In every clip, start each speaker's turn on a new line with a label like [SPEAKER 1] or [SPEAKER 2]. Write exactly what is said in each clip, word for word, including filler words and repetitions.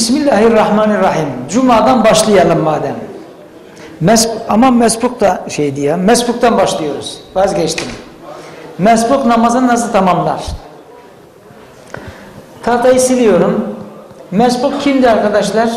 [SPEAKER 1] Bismillahirrahmanirrahim. Cuma'dan başlayalım madem. Mes ama mesbuk da şeydi ya. Mesbuktan başlıyoruz. Vazgeçtim. Mesbuk namazı nasıl tamamlar? Tahtayı siliyorum. Mesbuk kimdi arkadaşlar?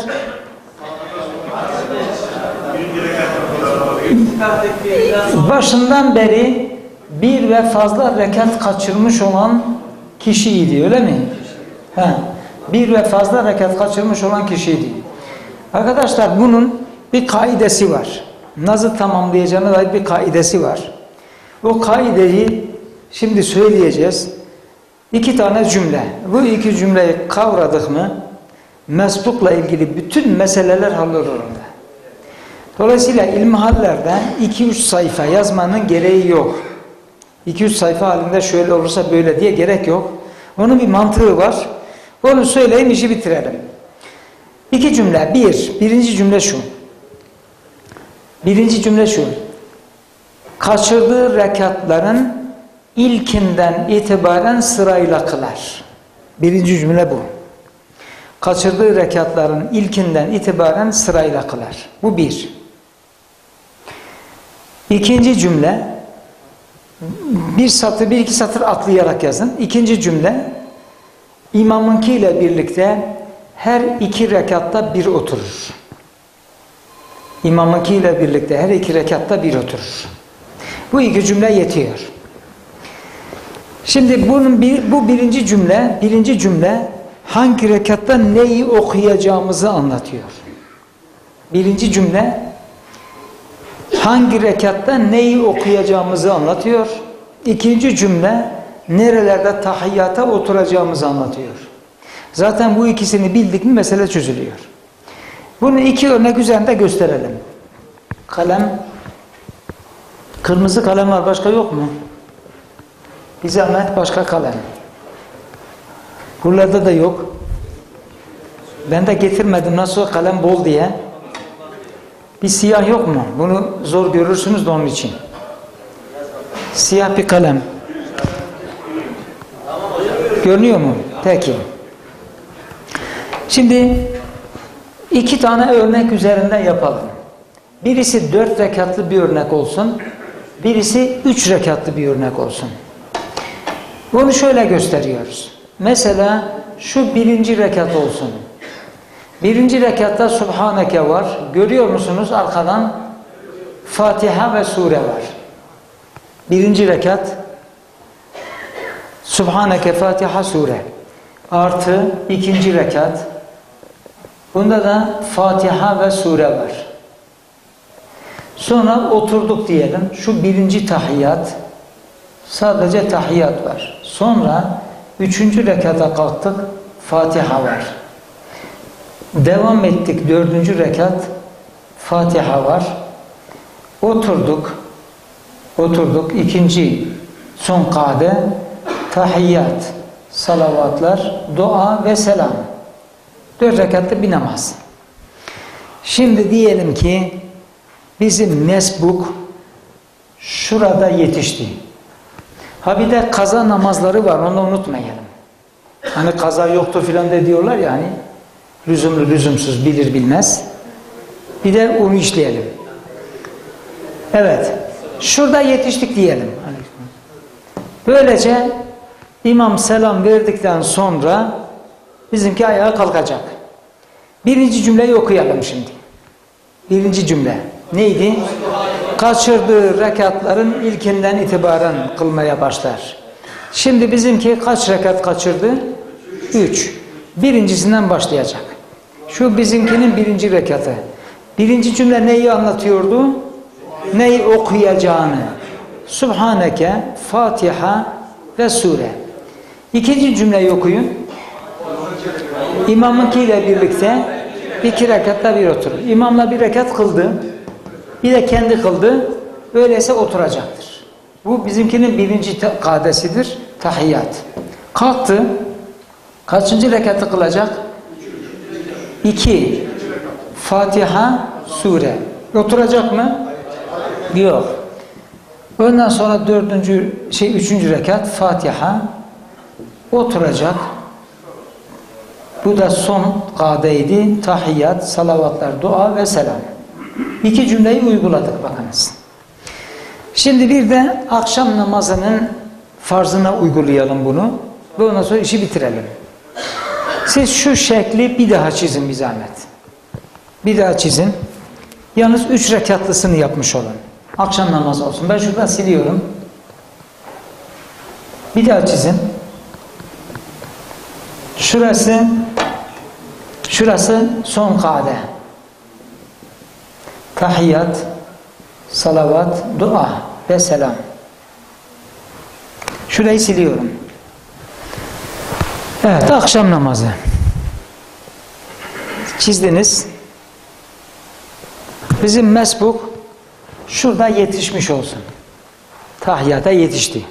[SPEAKER 1] Başından beri bir ve fazla rekat kaçırmış olan kişiydi, öyle mi? He. Bir ve fazla rekat kaçırmış olan kişiydi. Arkadaşlar bunun bir kaidesi var. Nasıl tamamlayacağına dair bir kaidesi var. O kaideyi şimdi söyleyeceğiz. İki tane cümle. Bu iki cümleyi kavradık mı mesbukla ilgili bütün meseleler hallolur orada. Dolayısıyla ilmihallerde iki üç sayfa yazmanın gereği yok. iki üç sayfa halinde şöyle olursa böyle diye gerek yok. Onun bir mantığı var. Onu söyleyeyim, işi bitirelim. İki cümle. Bir. Birinci cümle şu. Birinci cümle şu. Kaçırdığı rekatların ilkinden itibaren sırayla kılar. Birinci cümle bu. Kaçırdığı rekatların ilkinden itibaren sırayla kılar. Bu bir. İkinci cümle, bir satır, bir iki satır atlayarak yazın. İkinci cümle, imamınkiyle birlikte her iki rekatta bir oturur. İmamınkiyle birlikte her iki rekatta bir oturur. Bu iki cümle yetiyor. Şimdi bunun bir, bu birinci cümle, birinci cümle hangi rekatta neyi okuyacağımızı anlatıyor. Birinci cümle hangi rekatta neyi okuyacağımızı anlatıyor. İkinci cümle nerelerde tahiyyata oturacağımızı anlatıyor. Zaten bu ikisini bildik mi mesele çözülüyor. Bunu iki örnek üzerinde gösterelim. Kalem, kırmızı kalem var, başka yok mu? Bir zahmet başka kalem. Buralarda da yok. Ben de getirmedim nasıl kalem bol diye. Bir siyah yok mu? Bunu zor görürsünüz de onun için. Siyah bir kalem. Görünüyor mu? Peki. Şimdi iki tane örnek üzerinden yapalım. Birisi dört rekatlı bir örnek olsun. Birisi üç rekatlı bir örnek olsun. Bunu şöyle gösteriyoruz. Mesela şu birinci rekat olsun. Birinci rekatta Subhaneke var. Görüyor musunuz? Arkadan Fatiha ve Sure var. Birinci rekat Subhaneke, Fatiha, Sure. Artı ikinci rekat. Bunda da Fatiha ve Sure var. Sonra oturduk diyelim. Şu birinci tahiyyat. Sadece tahiyyat var. Sonra üçüncü rekata kalktık. Fatiha var. Devam ettik. Dördüncü rekat. Fatiha var. Oturduk. Oturduk. İkinci son kade. Tahiyyat. Salavatlar. Dua ve selam. Dört rekatlı bir namaz. Şimdi diyelim ki bizim mesbuk şurada yetişti. Ha bir de kaza namazları var, onu unutmayalım. Hani kaza yoktur filan de diyorlar ya hani. Lüzumlu lüzumsuz bilir bilmez. Bir de onu işleyelim. Evet. Şurada yetiştik diyelim. Böylece imam selam verdikten sonra bizimki ayağa kalkacak. Birinci cümleyi okuyalım şimdi. Birinci cümle. Neydi? Kaçırdığı rekatların ilkinden itibaren kılmaya başlar. Şimdi bizimki kaç rekat kaçırdı? Üç. Birincisinden başlayacak. Şu bizimkinin birinci rekatı. Birinci cümle neyi anlatıyordu? Neyi okuyacağını. Subhaneke, Fatiha ve Sure. İkinci cümleyi okuyun. İmamınkiyle birlikte iki rekatta bir oturur. İmamla bir rekat kıldı. Bir de kendi kıldı. Öyleyse oturacaktır. Bu bizimkinin birinci kadesidir. Tahiyyat. Kalktı. Kaçıncı rekatı kılacak? İki. Fatiha, Sure. Oturacak mı? Yok. Ondan sonra dördüncü, şey üçüncü rekat Fatiha. Oturacak. Bu Bu da son kadeydi. Tahiyyat, salavatlar, dua ve selam. İki cümleyi uyguladık bakınız. Şimdi bir de akşam namazının farzına uygulayalım bunu. Ve ondan sonra işi bitirelim. Siz şu şekli bir daha çizin bir zahmet. Bir daha çizin. Yalnız üç rekatlısını yapmış olun. Akşam namazı olsun. Ben şuradan siliyorum. Bir daha çizin. Şurası şurası son kade. Tahiyyat, salavat, dua ve selam. Şurayı siliyorum. Evet, akşam namazı. Çizdiniz. Bizim mesbuk şurada yetişmiş olsun. Tahiyyata yetişti.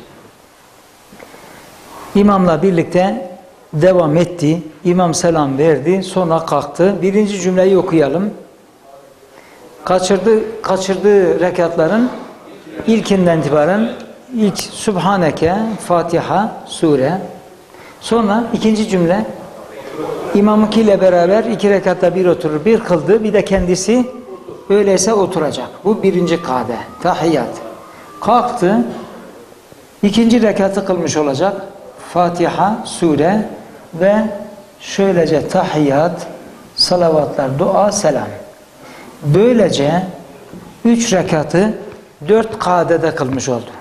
[SPEAKER 1] İmamla birlikte devam etti. İmam selam verdi. Sonra kalktı. Birinci cümleyi okuyalım. Kaçırdı, kaçırdığı rekatların ilkinden itibaren ilk Sübhaneke, Fatiha, Sure. Sonra ikinci cümle imamınkiyle beraber iki rekatta bir oturur, bir kıldı. Bir de kendisi öyleyse oturacak. Bu birinci kade. Tahiyyat. Kalktı. İkinci rekatı kılmış olacak. Fatiha, Sure ve şöylece tahiyyat, salavatlar, dua, selam. Böylece üç rekatı dört kadede kılmış oldu.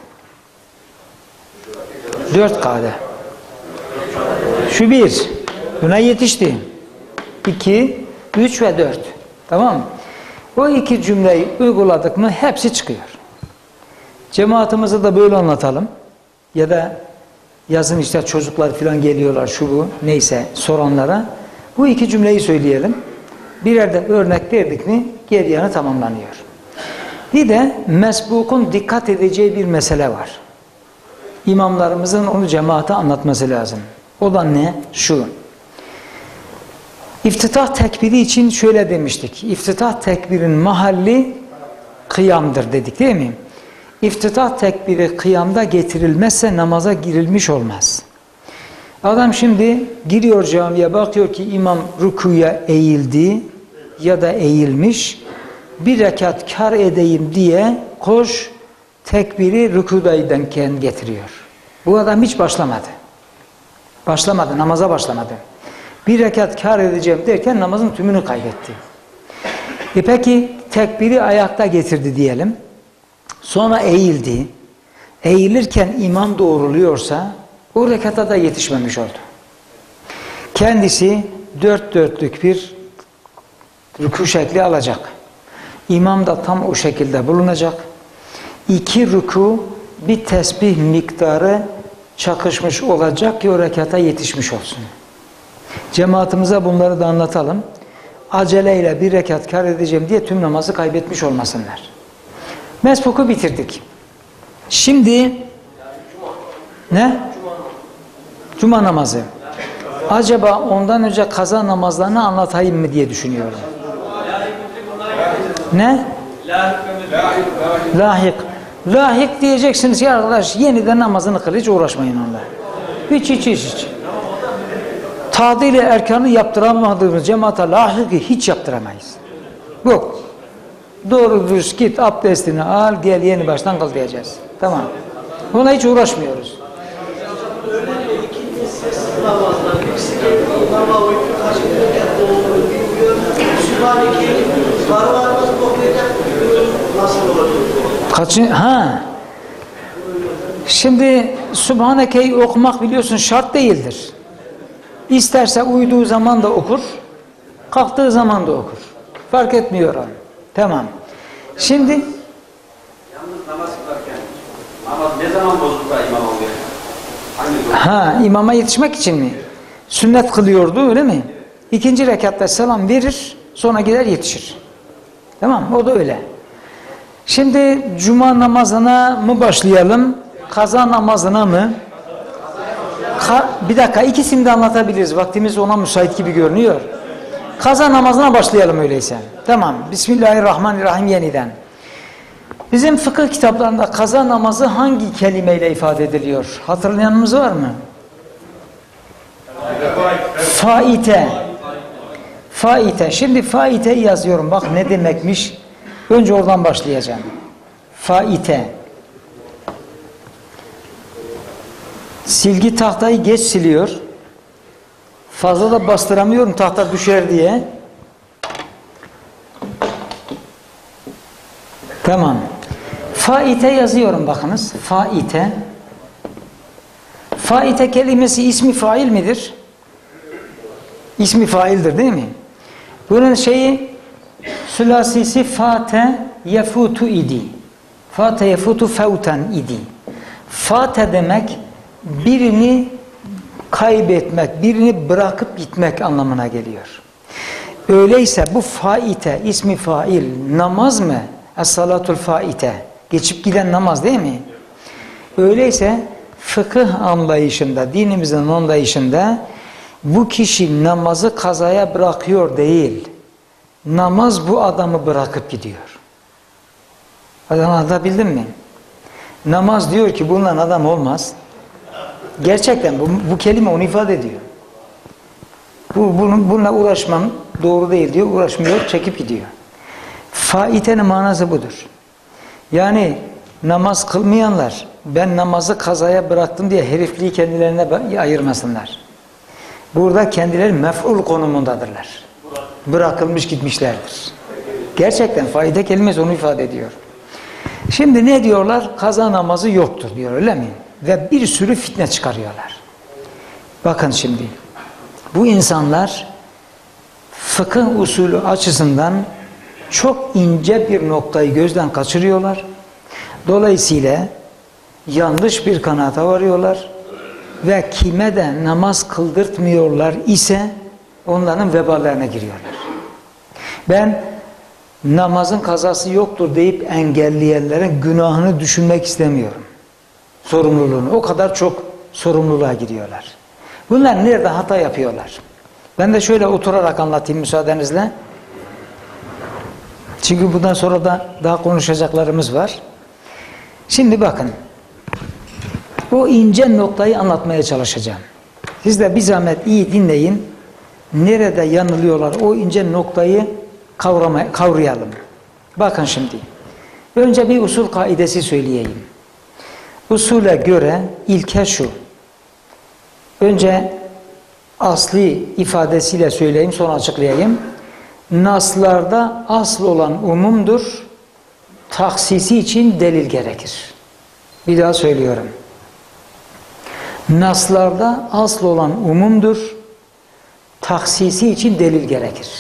[SPEAKER 1] Dört kade. Şu bir. Buna yetişti. İki, üç ve dört. Tamam mı? O iki cümleyi uyguladık mı hepsi çıkıyor. Cemaatimizi de böyle anlatalım. Ya da yazın işte çocuklar falan geliyorlar şu bu neyse soranlara. Bu iki cümleyi söyleyelim. Birer de örnek verdik mi geri yanı tamamlanıyor. Bir de mesbukun dikkat edeceği bir mesele var. İmamlarımızın onu cemaate anlatması lazım. O da ne? Şu. İftitah tekbiri için şöyle demiştik. İftitah tekbirin mahalli kıyamdır dedik değil mi? İftitah tekbiri kıyamda getirilmezse namaza girilmiş olmaz. Adam şimdi giriyor camiye bakıyor ki imam rükuya eğildi ya da eğilmiş. Bir rekat kar edeyim diye koş tekbiri rükudayken getiriyor. Bu adam hiç başlamadı. Başlamadı, namaza başlamadı. Bir rekat kar edeceğim derken namazın tümünü kaybetti. E peki tekbiri ayakta getirdi diyelim. Sonra eğildi. Eğilirken imam doğruluyorsa o rekata da yetişmemiş oldu. Kendisi dört dörtlük bir rükû şekli alacak. İmam da tam o şekilde bulunacak. İki rükû bir tesbih miktarı çakışmış olacak ki o rekata yetişmiş olsun. Cemaatimize bunları da anlatalım. Aceleyle bir rekat kar edeceğim diye tüm namazı kaybetmiş olmasınlar. Mesbuku bitirdik. Şimdi ne? Cuma namazı. Acaba ondan önce kaza namazlarını anlatayım mı diye düşünüyorum. Ne? Lahik. Lahik diyeceksiniz ya arkadaş yeniden namazını kıl, hiç uğraşmayın onunla. Hiç hiç hiç hiç. Tadil-i erkanı yaptıramadığımız cemaate lahiki hiç yaptıramayız. Yok. Doğru düz git abdestini al gel yeni baştan kıl diyeceğiz. Tamam. Buna hiç uğraşmıyoruz. Kaçın? Ha. Şimdi Sübhaneke'yi okumak biliyorsun şart değildir. İsterse uyuduğu zaman da okur, kalktığı zaman da okur. Fark etmiyor onu. Tamam. Şimdi
[SPEAKER 2] yalnız namaz kılarken namaz ne zaman bozulur da imam oluyor?
[SPEAKER 1] Ha, imama yetişmek için mi? Sünnet kılıyordu öyle mi? İkinci rekatta selam verir, sonra gider yetişir. Tamam, o da öyle. Şimdi cuma namazına mı başlayalım? Kaza namazına mı? Ka bir dakika, ikisini de anlatabiliriz. Vaktimiz ona müsait gibi görünüyor. Kaza namazına başlayalım öyleyse. Tamam. Bismillahirrahmanirrahim yeniden. Bizim fıkıh kitaplarında kaza namazı hangi kelimeyle ifade ediliyor? Hatırlayanımız var mı? Faite. Faite. Şimdi faite yazıyorum. Bak ne demekmiş. Önce oradan başlayacağım. Faite. Silgi tahtayı geç siliyor. Fazla da bastıramıyorum tahta düşer diye. Tamam. Faite yazıyorum bakınız. Faite. Faite kelimesi ismi fail midir? İsmi faildir değil mi? Bunun şeyi sülasisi fate yefutu idi. Fate yefutu fevten idi. Fate demek birini kaybetmek, birini bırakıp gitmek anlamına geliyor. Öyleyse bu faite, ismi fail, namaz mı? Es-salatul faite. Geçip giden namaz değil mi? Öyleyse fıkıh anlayışında, dinimizin anlayışında bu kişi namazı kazaya bırakıyor değil. Namaz bu adamı bırakıp gidiyor. Adam anlatabildim mi? Namaz diyor ki bundan adam olmaz. Gerçekten bu, bu kelime onu ifade ediyor. Bu, bunu, bununla uğraşmam doğru değil diyor, uğraşmıyor, çekip gidiyor. Faitenin manası budur. Yani namaz kılmayanlar, ben namazı kazaya bıraktım diye herifliği kendilerine ayırmasınlar. Burada kendileri mef'ul konumundadırlar. Bırakılmış gitmişlerdir. Gerçekten faide kelimesi onu ifade ediyor. Şimdi ne diyorlar? Kaza namazı yoktur diyor, öyle mi? Ve bir sürü fitne çıkarıyorlar. Bakın şimdi. Bu insanlar fıkıh usulü açısından çok ince bir noktayı gözden kaçırıyorlar. Dolayısıyla yanlış bir kanaata varıyorlar ve kime de namaz kıldırtmıyorlar ise onların vebalarına giriyorlar. Ben namazın kazası yoktur deyip engelleyenlerin günahını düşünmek istemiyorum. Sorumluluğunu. O kadar çok sorumluluğa giriyorlar. Bunlar nerede hata yapıyorlar? Ben de şöyle oturarak anlatayım müsaadenizle. Çünkü bundan sonra da daha konuşacaklarımız var. Şimdi bakın. O ince noktayı anlatmaya çalışacağım. Siz de bir zahmet iyi dinleyin. Nerede yanılıyorlar o ince noktayı kavramaya, kavrayalım. Bakın şimdi. Önce bir usul kaidesi söyleyeyim. Usule göre ilke şu. Önce asli ifadesiyle söyleyeyim, sonra açıklayayım. Naslarda asıl olan umumdur. Taksisi için delil gerekir. Bir daha söylüyorum. Naslarda asıl olan umumdur. Taksisi için delil gerekir.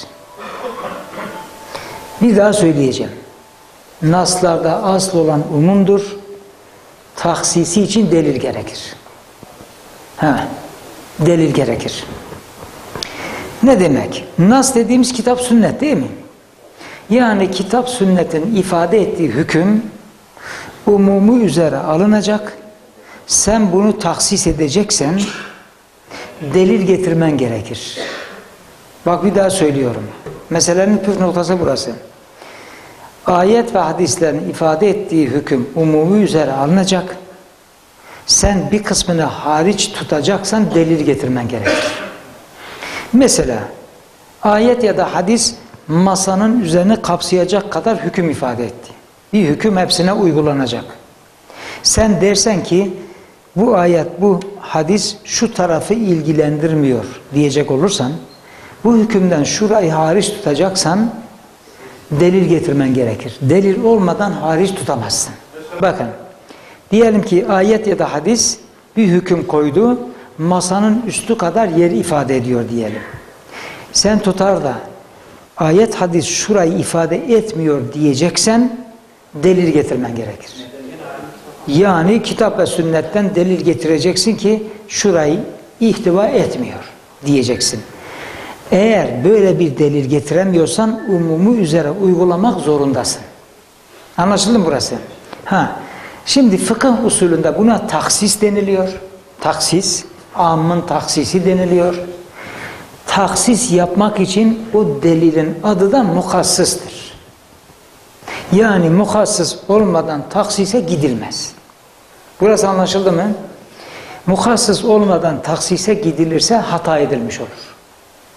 [SPEAKER 1] Bir daha söyleyeceğim. Naslarda asıl olan umumdur. Taksisi için delil gerekir. Ha, delil gerekir. Ne demek? Nas dediğimiz kitap sünnet değil mi? Yani kitap sünnetin ifade ettiği hüküm umumu üzere alınacak. Sen bunu taksis edeceksen delil getirmen gerekir. Bak bir daha söylüyorum. Meselenin püf noktası burası. Ayet ve hadislerin ifade ettiği hüküm umumu üzere alınacak. Sen bir kısmını hariç tutacaksan delil getirmen gerekir. Mesela ayet ya da hadis masanın üzerine kapsayacak kadar hüküm ifade etti. Bir hüküm hepsine uygulanacak. Sen dersen ki bu ayet, bu hadis şu tarafı ilgilendirmiyor diyecek olursan, bu hükümden şurayı hariç tutacaksan delil getirmen gerekir. Delil olmadan hariç tutamazsın. Bakın, diyelim ki ayet ya da hadis bir hüküm koydu, masanın üstü kadar yer ifade ediyor diyelim. Sen tutar da ayet hadis şurayı ifade etmiyor diyeceksen delil getirmen gerekir. Yani kitap ve sünnetten delil getireceksin ki şurayı ihtiva etmiyor diyeceksin. Eğer böyle bir delil getiremiyorsan umumu üzere uygulamak zorundasın. Anlaşıldı mı burası? Ha. Şimdi fıkıh usulünde buna taksis deniliyor. Taksis, amın taksisi deniliyor. Taksis yapmak için o delilin adı da muhassıstır. Yani muhassıs olmadan taksise gidilmez. Burası anlaşıldı mı? Muhassıs olmadan taksise gidilirse hata edilmiş olur.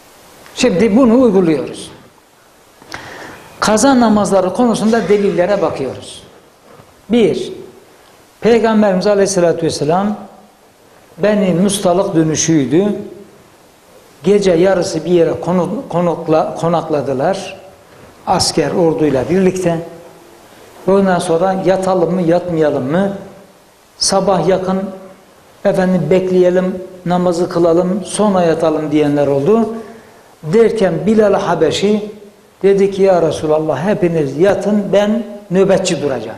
[SPEAKER 1] Şimdi bunu uyguluyoruz. Kaza namazları konusunda delillere bakıyoruz. Bir, Peygamberimiz Aleyhisselatü Vesselam Beni Mustalık dönüşüydü. Gece yarısı bir yere konukla, konakladılar. Asker orduyla birlikte. Ondan sonra yatalım mı yatmayalım mı? Sabah yakın efendim bekleyelim, namazı kılalım, sonra yatalım diyenler oldu. Derken Bilal Habeşi dedi ki ya Resulallah hepiniz yatın, ben nöbetçi duracağım.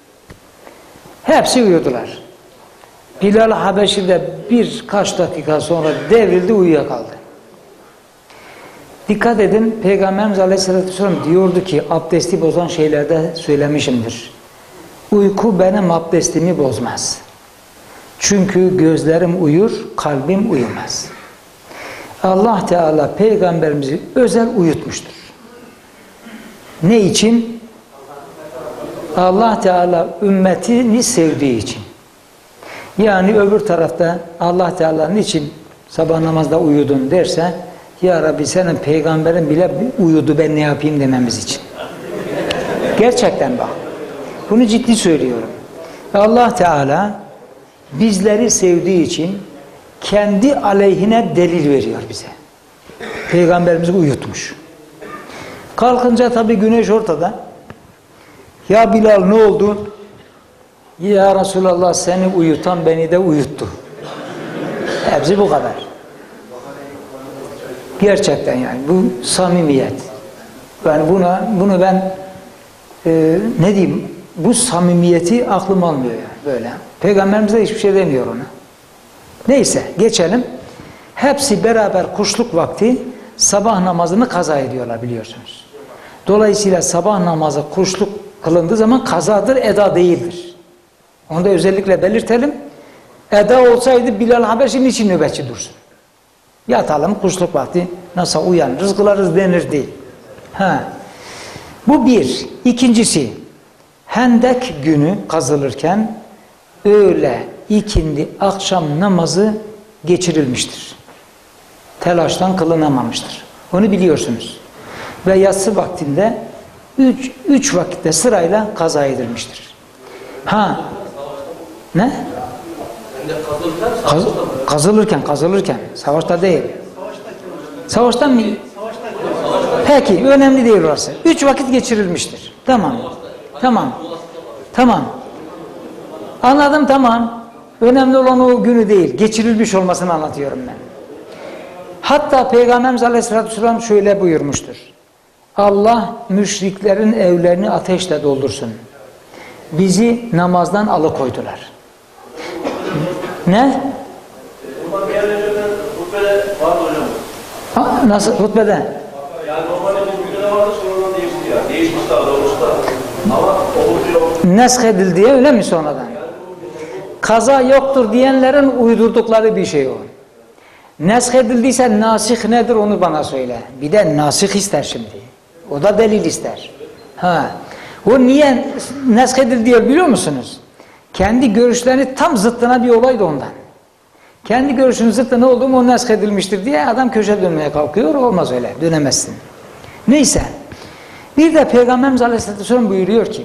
[SPEAKER 1] Hepsi uyudular. Bilal Habeşi de birkaç dakika sonra devrildi, uyuyakaldı. Dikkat edin, Peygamberimiz Aleyhisselatü Vesselam diyordu ki abdesti bozan şeylerde söylemişimdir. Uyku benim abdestimi bozmaz. Çünkü gözlerim uyur, kalbim uyumaz. Allah Teala Peygamberimizi özel uyutmuştur. Ne için? Allah Teala ümmetini sevdiği için. Yani öbür tarafta Allah Teala niçin sabah namazda uyudun derse, ya Rabbi senin peygamberin bile uyudu, ben ne yapayım dememiz için. Gerçekten bak. Bunu ciddi söylüyorum. Allah Teala bizleri sevdiği için kendi aleyhine delil veriyor bize. Peygamberimizi uyutmuş. Kalkınca tabi güneş ortada. Ya Bilal ne oldu? Ya Resulallah seni uyutan beni de uyuttu. Hepsi bu kadar. Gerçekten yani bu samimiyet. Yani buna bunu ben e, ne diyeyim, bu samimiyeti aklım almıyor yani böyle. Peygamberimiz de hiçbir şey demiyor ona. Neyse geçelim. Hepsi beraber kuşluk vakti sabah namazını kaza ediyorlar biliyorsunuz. Dolayısıyla sabah namazı kuşluk kılındığı zaman kazadır, eda değildir. Onu da özellikle belirtelim. Eda olsaydı Bilal Habeşi niçin nöbetçi dursun? Yatalım kuşluk vakti nasıl uyanırız kılarız denir değil. Ha. Bu bir. İkincisi Hendek günü kazılırken öğle, ikindi, akşam namazı geçirilmiştir. Telaştan kılınamamıştır. Onu biliyorsunuz. Ve yatsı vaktinde üç, üç vakitte sırayla kaza edilmiştir. Ha. Ne? Kaz, kazılırken, kazılırken. Savaşta değil. Savaştan mı? Peki, önemli değil orası. Üç vakit geçirilmiştir. Tamam. Tamam. Tamam. Anladım, tamam. Önemli olan o günü değil, geçirilmiş olmasını anlatıyorum ben. Hatta Peygamberimiz Aleyhisselatü Vesselam şöyle buyurmuştur. Allah müşriklerin evlerini ateşle doldursun. Bizi namazdan alıkoydular. Ne? Ha, nasıl? Hutbede?
[SPEAKER 2] Yani normalde bir güne vardı, sonradan değişti ya. Değişmiş daha doğrusu da. Ama o
[SPEAKER 1] nesk edildi diye öyle mi sonradan? Kaza yoktur diyenlerin uydurdukları bir şey o. Nesk edildiyse nasih nedir onu bana söyle. Bir de nasih ister şimdi. O da delil ister. Ha. O niye nesk edildi diyor biliyor musunuz? Kendi görüşlerini tam zıttına bir olaydı ondan. Kendi görüşünün zıttı ne oldu mu o nesk edilmiştir diye adam köşe dönmeye kalkıyor. Olmaz öyle. Dönemezsin. Neyse. Bir de Peygamberimiz Aleyhisselatü Vesselam buyuruyor ki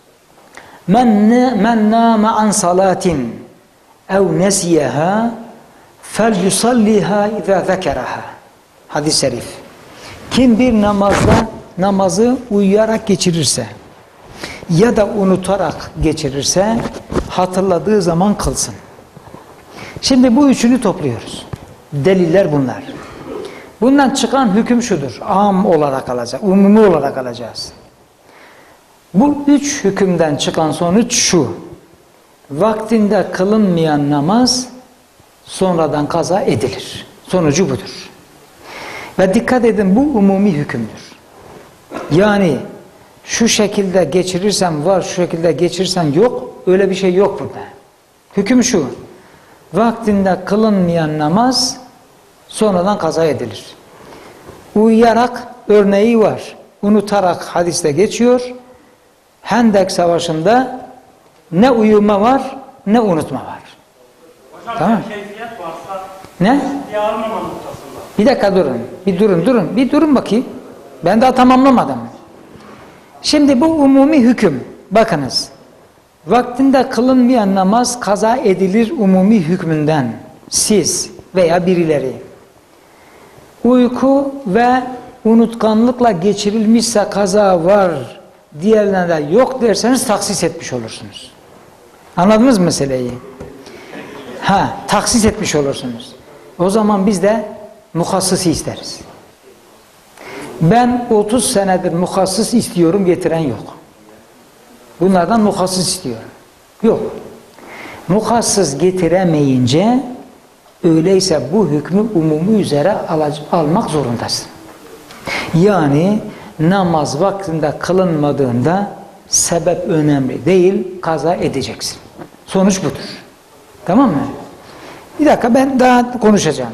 [SPEAKER 1] men nâme an salatin ev nesiyeha fel yusalliha izâ zekeraha. Hadis-i şerif. Kim bir namazda namazı uyuyarak geçirirse ya da unutarak geçirirse hatırladığı zaman kılsın. Şimdi bu üçünü topluyoruz. Deliller bunlar. Bundan çıkan hüküm şudur. Am olarak alacağız. Umumi olarak alacağız. Bu üç hükümden çıkan sonuç şu. Vaktinde kılınmayan namaz sonradan kaza edilir. Sonucu budur. Ve dikkat edin bu umumi hükümdür. Yani şu şekilde geçirirsen var, şu şekilde geçirirsen yok. Öyle bir şey yok burada. Hüküm şu. Vaktinde kılınmayan namaz sonradan kaza edilir. Uyuyarak örneği var. Unutarak hadiste geçiyor. Hendek Savaşı'nda ne uyuma var ne unutma var.
[SPEAKER 3] Hocam
[SPEAKER 1] tamam.
[SPEAKER 3] keyfiyet varsa
[SPEAKER 1] ne?
[SPEAKER 3] ciddiye almama noktasında.
[SPEAKER 1] Bir dakika durun. Bir durun, durun. Bir durun bakayım. Ben daha tamamlamadım. Şimdi bu umumi hüküm. Bakınız. Vaktinde kılınmayan namaz kaza edilir umumi hükmünden. Siz veya birileri. Uyku ve unutkanlıkla geçirilmişse kaza var, diğerlerine de yok derseniz taksis etmiş olursunuz. Anladınız mı meseleyi? Ha, taksis etmiş olursunuz. O zaman biz de muhassısı isteriz. Ben otuz senedir muhassıs istiyorum, getiren yok. Bunlardan muhassıs istiyorum. Yok. Muhassıs getiremeyince öyleyse bu hükmü umumi üzere almak zorundasın. Yani namaz vaktinde kılınmadığında sebep önemli değil, kaza edeceksin. Sonuç budur. Tamam mı? Bir dakika, ben daha konuşacağım.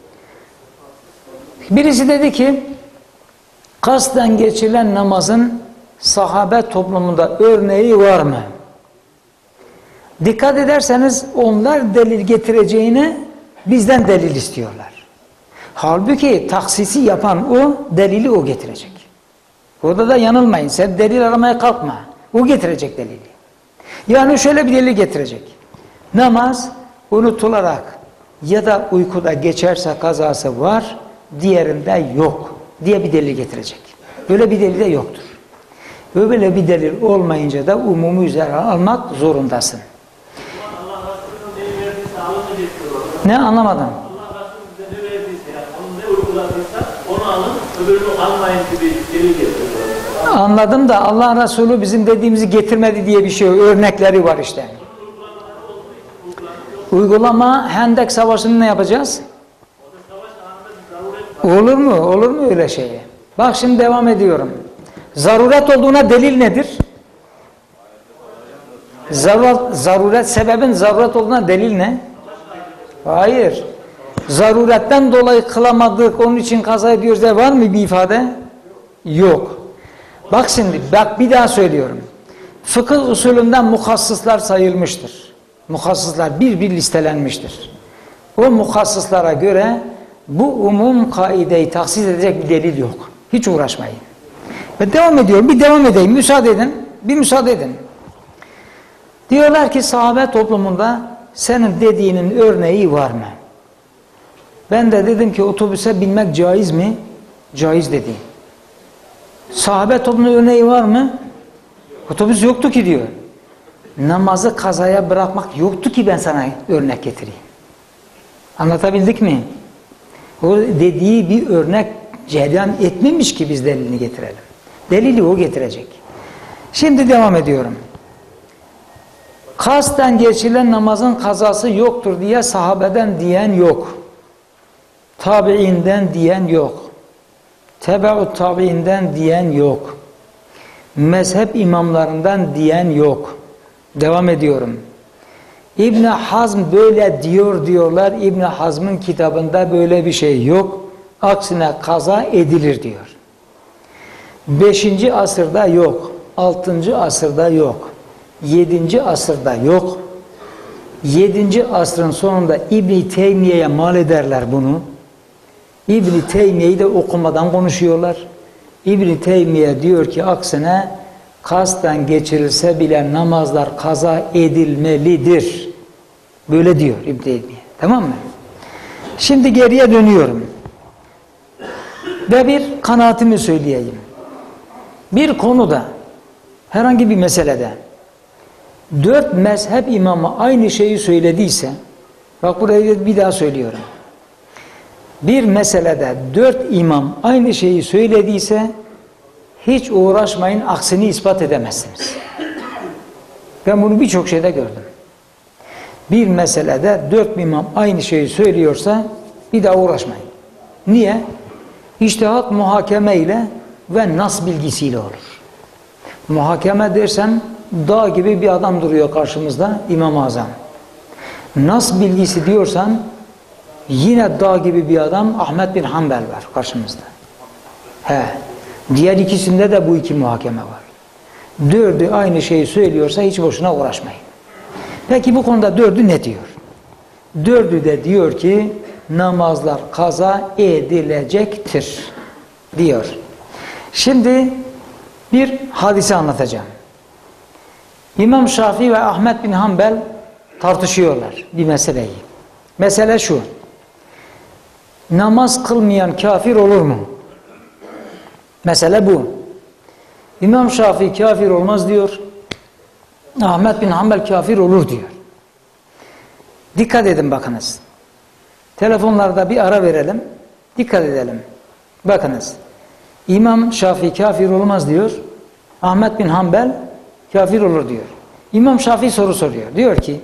[SPEAKER 1] Birisi dedi ki, kasten geçirilen namazın sahabe toplumunda örneği var mı? Dikkat ederseniz onlar delil getireceğine bizden delil istiyorlar. Halbuki taksisi yapan o, delili o getirecek. Orada da yanılmayın, sen delil aramaya kalkma. O getirecek delili. Yani şöyle bir delil getirecek. Namaz unutularak ya da uykuda geçerse kazası var, diğerinde yok diye bir delil getirecek. Böyle bir delil de yoktur. Böyle bir delil olmayınca da umumi üzere almak zorundasın. Ne anlamadım?
[SPEAKER 2] Allah Resulü bize ne verdiyse, yani onu ne uyguladıysa onu alın, öbürünü almayın gibi delil getiriyor.
[SPEAKER 1] Anladım da Allah Resulü bizim dediğimizi getirmedi diye bir şey, örnekleri var işte. Uygulama, Hendek Savaşı'nı ne yapacağız? Olur mu? Olur mu öyle şeyi? Bak şimdi devam ediyorum. Zaruret olduğuna delil nedir? Zaruret, zaruret sebebin zaruret olduğuna delil ne? Hayır. Zaruretten dolayı kılamadık, onun için kaza ediyoruz diye var mı bir ifade? Yok. Bak şimdi, bak bir daha söylüyorum. Fıkıh usulünden muhassıslar sayılmıştır. Muhassıslar bir bir listelenmiştir. O muhassıslara göre bu umum kaideyi taksis edecek bir delil yok. Hiç uğraşmayın. Ve devam ediyorum. Bir devam edeyim. Müsaade edin. Bir müsaade edin. Diyorlar ki sahabe toplumunda senin dediğinin örneği var mı? Ben de dedim ki otobüse binmek caiz mi? Caiz dedi. Sahabe toplumunun örneği var mı? Otobüs yoktu ki diyor. Namazı kazaya bırakmak yoktu ki ben sana örnek getireyim. Anlatabildik mi? O dediği bir örnek cereyan etmemiş ki biz delilini getirelim. Delili o getirecek. Şimdi devam ediyorum. Kasten geçirilen namazın kazası yoktur diye sahabeden diyen yok. Tabiinden diyen yok. Tebe'ut tabiinden diyen yok. Mezhep imamlarından diyen yok. Devam ediyorum. İbn Hazm böyle diyor diyorlar. İbn Hazm'ın kitabında böyle bir şey yok. Aksine kaza edilir diyor. Beşinci asırda yok. Altıncı asırda yok. Yedinci asırda yok. Yedinci asrın sonunda İbn Teymiye'ye mal ederler bunu. İbn Teymiye'yi de okumadan konuşuyorlar. İbn Teymiye diyor ki aksine kasten geçirilse bile namazlar kaza edilmelidir. Böyle diyor İbn Teymiye. Tamam mı? Şimdi geriye dönüyorum. Ve bir kanaatimi söyleyeyim. Bir konuda, herhangi bir meselede dört mezhep imamı aynı şeyi söylediyse, bak burayı bir daha söylüyorum. Bir meselede dört imam aynı şeyi söylediyse hiç uğraşmayın, aksini ispat edemezsiniz. Ben bunu birçok şeyde gördüm. Bir meselede dört imam aynı şeyi söylüyorsa bir daha uğraşmayın. Niye? İçtihat muhakeme ile ve nas bilgisiyle olur. Muhakeme dersen dağ gibi bir adam duruyor karşımızda, İmam-ı Azam. Nas bilgisi diyorsan yine dağ gibi bir adam Ahmet bin Hanbel var karşımızda. He. Diğer ikisinde de bu iki muhakeme var. Dördü aynı şeyi söylüyorsa hiç boşuna uğraşmayın. Peki bu konuda dördü ne diyor? Dördü de diyor ki namazlar kaza edilecektir diyor. Şimdi bir hadise anlatacağım. İmam Şafii ve Ahmet bin Hanbel tartışıyorlar bir meseleyi. Mesele şu: namaz kılmayan kafir olur mu? Mesele bu. İmam Şafii kafir olmaz diyor. Ahmet bin Hanbel kafir olur diyor. Dikkat edin bakınız. Telefonlarda bir ara verelim. Dikkat edelim. Bakınız. İmam Şafii kafir olmaz diyor. Ahmet bin Hanbel kafir olur diyor. İmam Şafii soru soruyor. Diyor ki,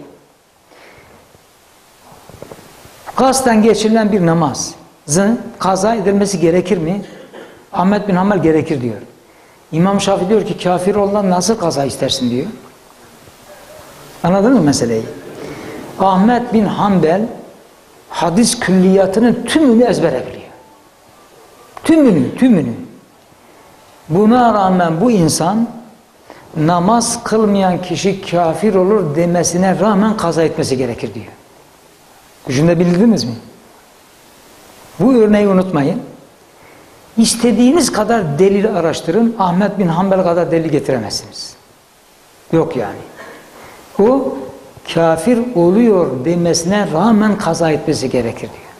[SPEAKER 1] kasten geçirilen bir namazın kaza edilmesi gerekir mi? Ahmet bin Hanbel gerekir diyor. İmam Şafii diyor ki, kafir olan nasıl kaza istersin diyor. Anladın mı meseleyi? Ahmet bin Hanbel hadis külliyatının tümünü ezbere biliyor. Tümünü, tümünü. Buna rağmen bu insan namaz kılmayan kişi kafir olur demesine rağmen kaza etmesi gerekir diyor. Düşünebildiniz mi? Bu örneği unutmayın. İstediğiniz kadar delil araştırın, Ahmet bin Hanbel kadar delil getiremezsiniz. Yok yani. O kafir oluyor demesine rağmen kaza etmesi gerekir diyor.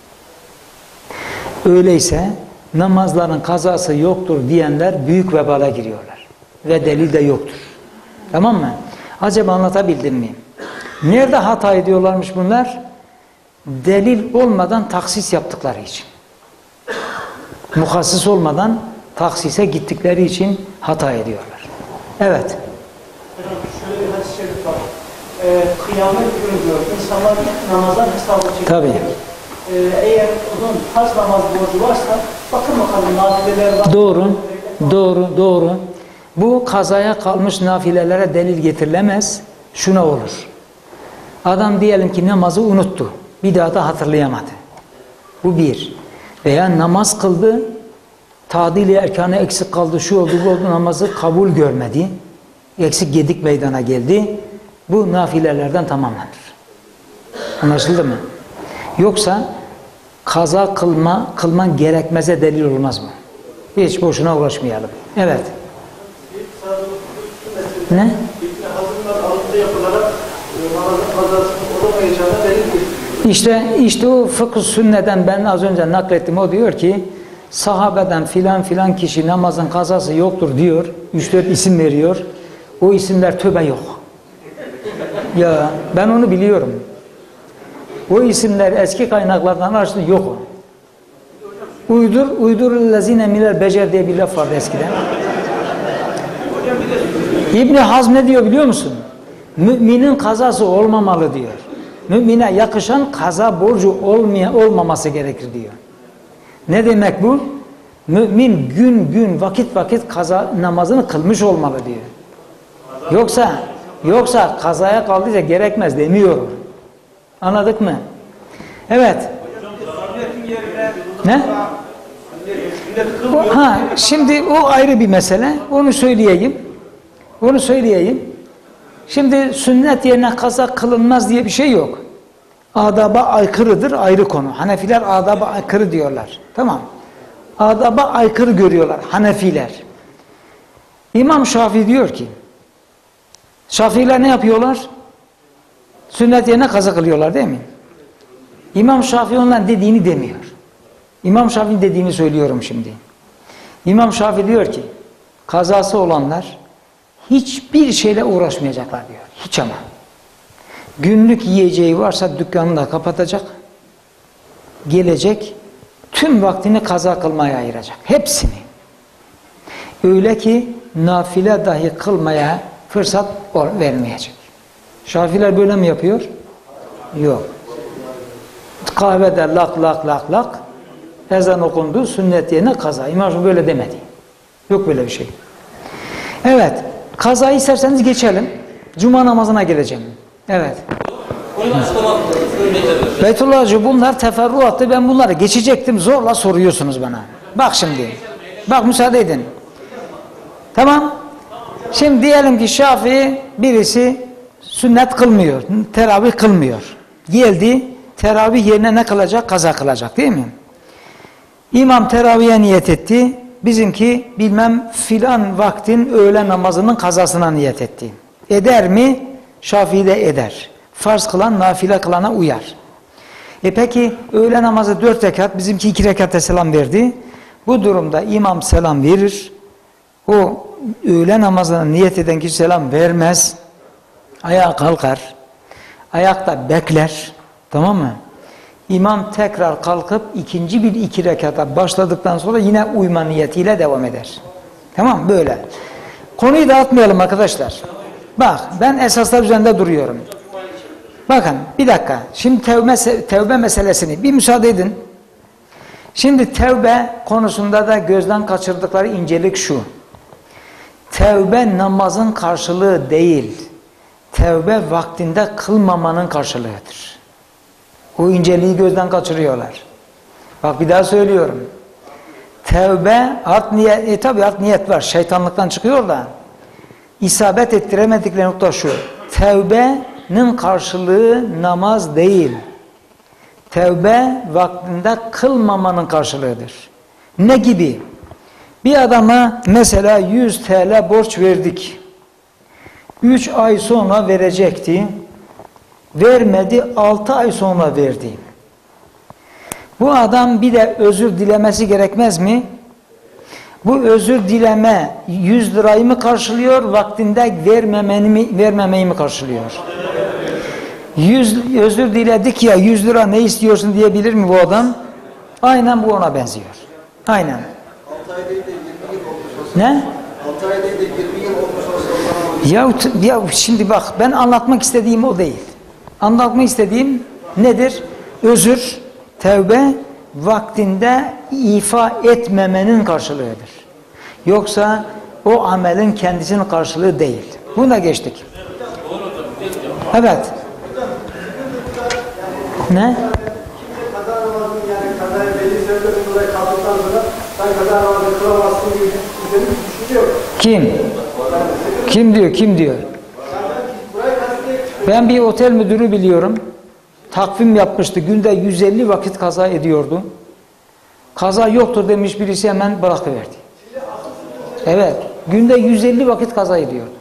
[SPEAKER 1] Öyleyse namazların kazası yoktur diyenler büyük vebala giriyorlar. Ve delil de yoktur. Tamam mı? Acaba anlatabildim mi? Nerede hata ediyorlarmış bunlar? Delil olmadan taksis yaptıkları için. Muhassis olmadan taksise gittikleri için hata ediyorlar. Evet.
[SPEAKER 3] Hocam şöyle bir hadis-i şerif var. Ee, kıyamet günü diyor, insanlar namazdan hesabı çekiyor.
[SPEAKER 1] Tabii.
[SPEAKER 3] Ee, eğer onun farz namaz borcu varsa, bakın bakalım nafileler var.
[SPEAKER 1] Doğru, doğru, doğru. Bu kazaya kalmış nafilelere delil getirilemez. Şuna olur. Adam diyelim ki namazı unuttu. Bir daha da hatırlayamadı. Bu bir. Veya namaz kıldı, tadil-i erkanı eksik kaldı, şu oldu, bu oldu, namazı kabul görmedi. Eksik gedik meydana geldi. Bu nafilelerden tamamlanır. Anlaşıldı mı? Yoksa kaza kılma, kılman gerekmeze delil olmaz mı? Hiç boşuna uğraşmayalım. Evet. Ne? İşte, işte o fıkıh sünneden ben az önce naklettim. O diyor ki sahabeden filan filan kişi namazın kazası yoktur diyor. Üç dört isim veriyor. O isimler tövbe yok. Ya ben onu biliyorum. O isimler eski kaynaklardan araştırdı, yok o. Uydur, uydur lezine miler becer diye bir laf vardı eskiden. İbn Hazm ne diyor biliyor musun? Müminin kazası olmamalı diyor. Mümine yakışan kaza borcu olmaya, olmaması gerekir diyor. Ne demek bu? Mümin gün gün vakit vakit kaza namazını kılmış olmalı diyor. Yoksa yoksa kazaya kaldıysa gerekmez demiyorum. Anladık mı? Evet. Ne? O, ha, şimdi o ayrı bir mesele. Onu söyleyeyim. Onu söyleyeyim. Şimdi sünnet yerine kaza kılınmaz diye bir şey yok. Adaba aykırıdır, ayrı konu. Hanefiler adaba aykırı diyorlar. Tamam. Adaba aykırı görüyorlar Hanefiler. İmam Şafii diyor ki, Şafiiler ne yapıyorlar? Sünnet yerine kaza kılıyorlar değil mi? İmam Şafii onların dediğini demiyor. İmam Şafii dediğini söylüyorum şimdi. İmam Şafii diyor ki, kazası olanlar hiçbir şeyle uğraşmayacaklar diyor. Hiç ama. Günlük yiyeceği varsa dükkanını da kapatacak. Gelecek, tüm vaktini kaza kılmaya ayıracak. Hepsini. Öyle ki nafile dahi kılmaya fırsat vermeyecek. Şafiler böyle mi yapıyor? Yok. Kahvede lak lak lak lak ezan okundu, sünnet yerine kaza. İmam Şafii böyle demedi. Yok böyle bir şey. Evet. Kazayı isterseniz geçelim. Cuma namazına geleceğim. Evet. Beytullah Hacı bunlar teferruattı. Ben bunları geçecektim. Zorla soruyorsunuz bana. Bak şimdi. Bak müsaade edin. Tamam. Şimdi diyelim ki Şafii birisi sünnet kılmıyor. Teravih kılmıyor. Geldi. teravih yerine ne kılacak? Kaza kılacak değil mi? İmam teravihe niyet etti. Bizimki bilmem filan vaktin öğle namazının kazasına niyet etti. Eder mi? Şafii'de eder. Farz kılan nafile kılana uyar. E peki öğle namazı dört rekat, bizimki iki rekatta selam verdi. Bu durumda imam selam verir. O öğle namazına niyet eden kişi selam vermez. Ayağa kalkar. Ayakta bekler. Tamam mı? İmam tekrar kalkıp ikinci bir iki rekata başladıktan sonra yine uyma niyetiyle devam eder. Tamam mı? Böyle. Konuyu dağıtmayalım arkadaşlar. Bak ben esaslar üzerinde duruyorum. Bakın bir dakika. Şimdi tevbe, tevbe meselesini bir müsaade edin. Şimdi tevbe konusunda da gözden kaçırdıkları incelik şu. Tevbe namazın karşılığı değil. Tevbe vaktinde kılmamanın karşılığıdır. O inceliği gözden kaçırıyorlar. Bak bir daha söylüyorum. Tevbe art niyet, e tabi art niyet var. Şeytanlıktan çıkıyor da. İsabet ettiremedikleri nokta şu. Tevbenin karşılığı namaz değil. Tevbe vaktinde kılmamanın karşılığıdır. Ne gibi? Bir adama mesela yüz TL borç verdik. üç ay sonra verecekti. Vermedi, altı ay sonra verdi. Bu adam bir de özür dilemesi gerekmez mi? Bu özür dileme yüz lirayı mı karşılıyor, vaktinde vermemeni mi, vermemeyi mi karşılıyor? yüz, özür diledik ya, yüz lira ne istiyorsun diyebilir mi bu adam? Aynen bu ona benziyor. Aynen.
[SPEAKER 4] altı ay değil de yirmi yıl olmuş olsa.
[SPEAKER 1] Ne?
[SPEAKER 4] altı ay değil de yirmi yıl olmuş olsa.
[SPEAKER 1] Ya, ya şimdi bak ben anlatmak istediğim o değil. Anlatmak istediğim nedir? Özür, tevbe vaktinde ifa etmemenin karşılığıdır. Yoksa o amelin kendisinin karşılığı değil. Buna geçtik. Evet. Ne?
[SPEAKER 3] Kaza namazının yani kazaya belli sebeplerden dolayı kaldıktan sonra sen kaza namazını kılamazsın gibi bir düşünce yok.
[SPEAKER 1] Kim? Kim diyor? Kim diyor? Ben bir otel müdürü biliyorum. Takvim yapmıştı. Günde yüz elli vakit kaza ediyordu. Kaza yoktur demiş birisi hemen bırakıverdi. Evet. Günde yüz elli vakit kaza ediyordu.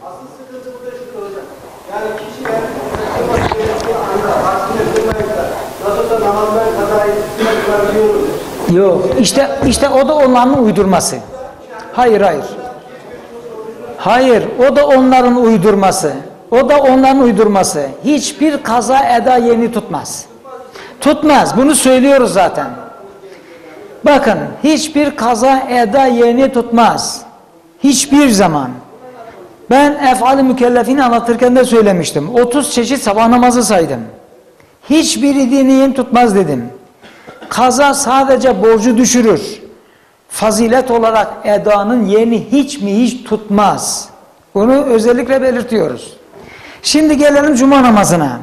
[SPEAKER 3] Yani kişiler kılması gerektiği anda vaktinde kılmayıp da nasıl da namazdan kazayı kılabiliyoruz.
[SPEAKER 1] Yok. İşte, işte o da onların uydurması. Hayır hayır. Hayır. O da onların uydurması. O da onların uydurması. Hiçbir kaza eda yerini tutmaz. Tutmaz. Bunu söylüyoruz zaten. Bakın hiçbir kaza eda yerini tutmaz. Hiçbir zaman. Ben ef'al-i mükellefini anlatırken de söylemiştim. otuz çeşit sabah namazı saydım. Hiçbiri diniyin tutmaz dedim. Kaza sadece borcu düşürür. Fazilet olarak edanın yerini hiç mi hiç tutmaz. Bunu özellikle belirtiyoruz. Şimdi gelelim cuma namazına.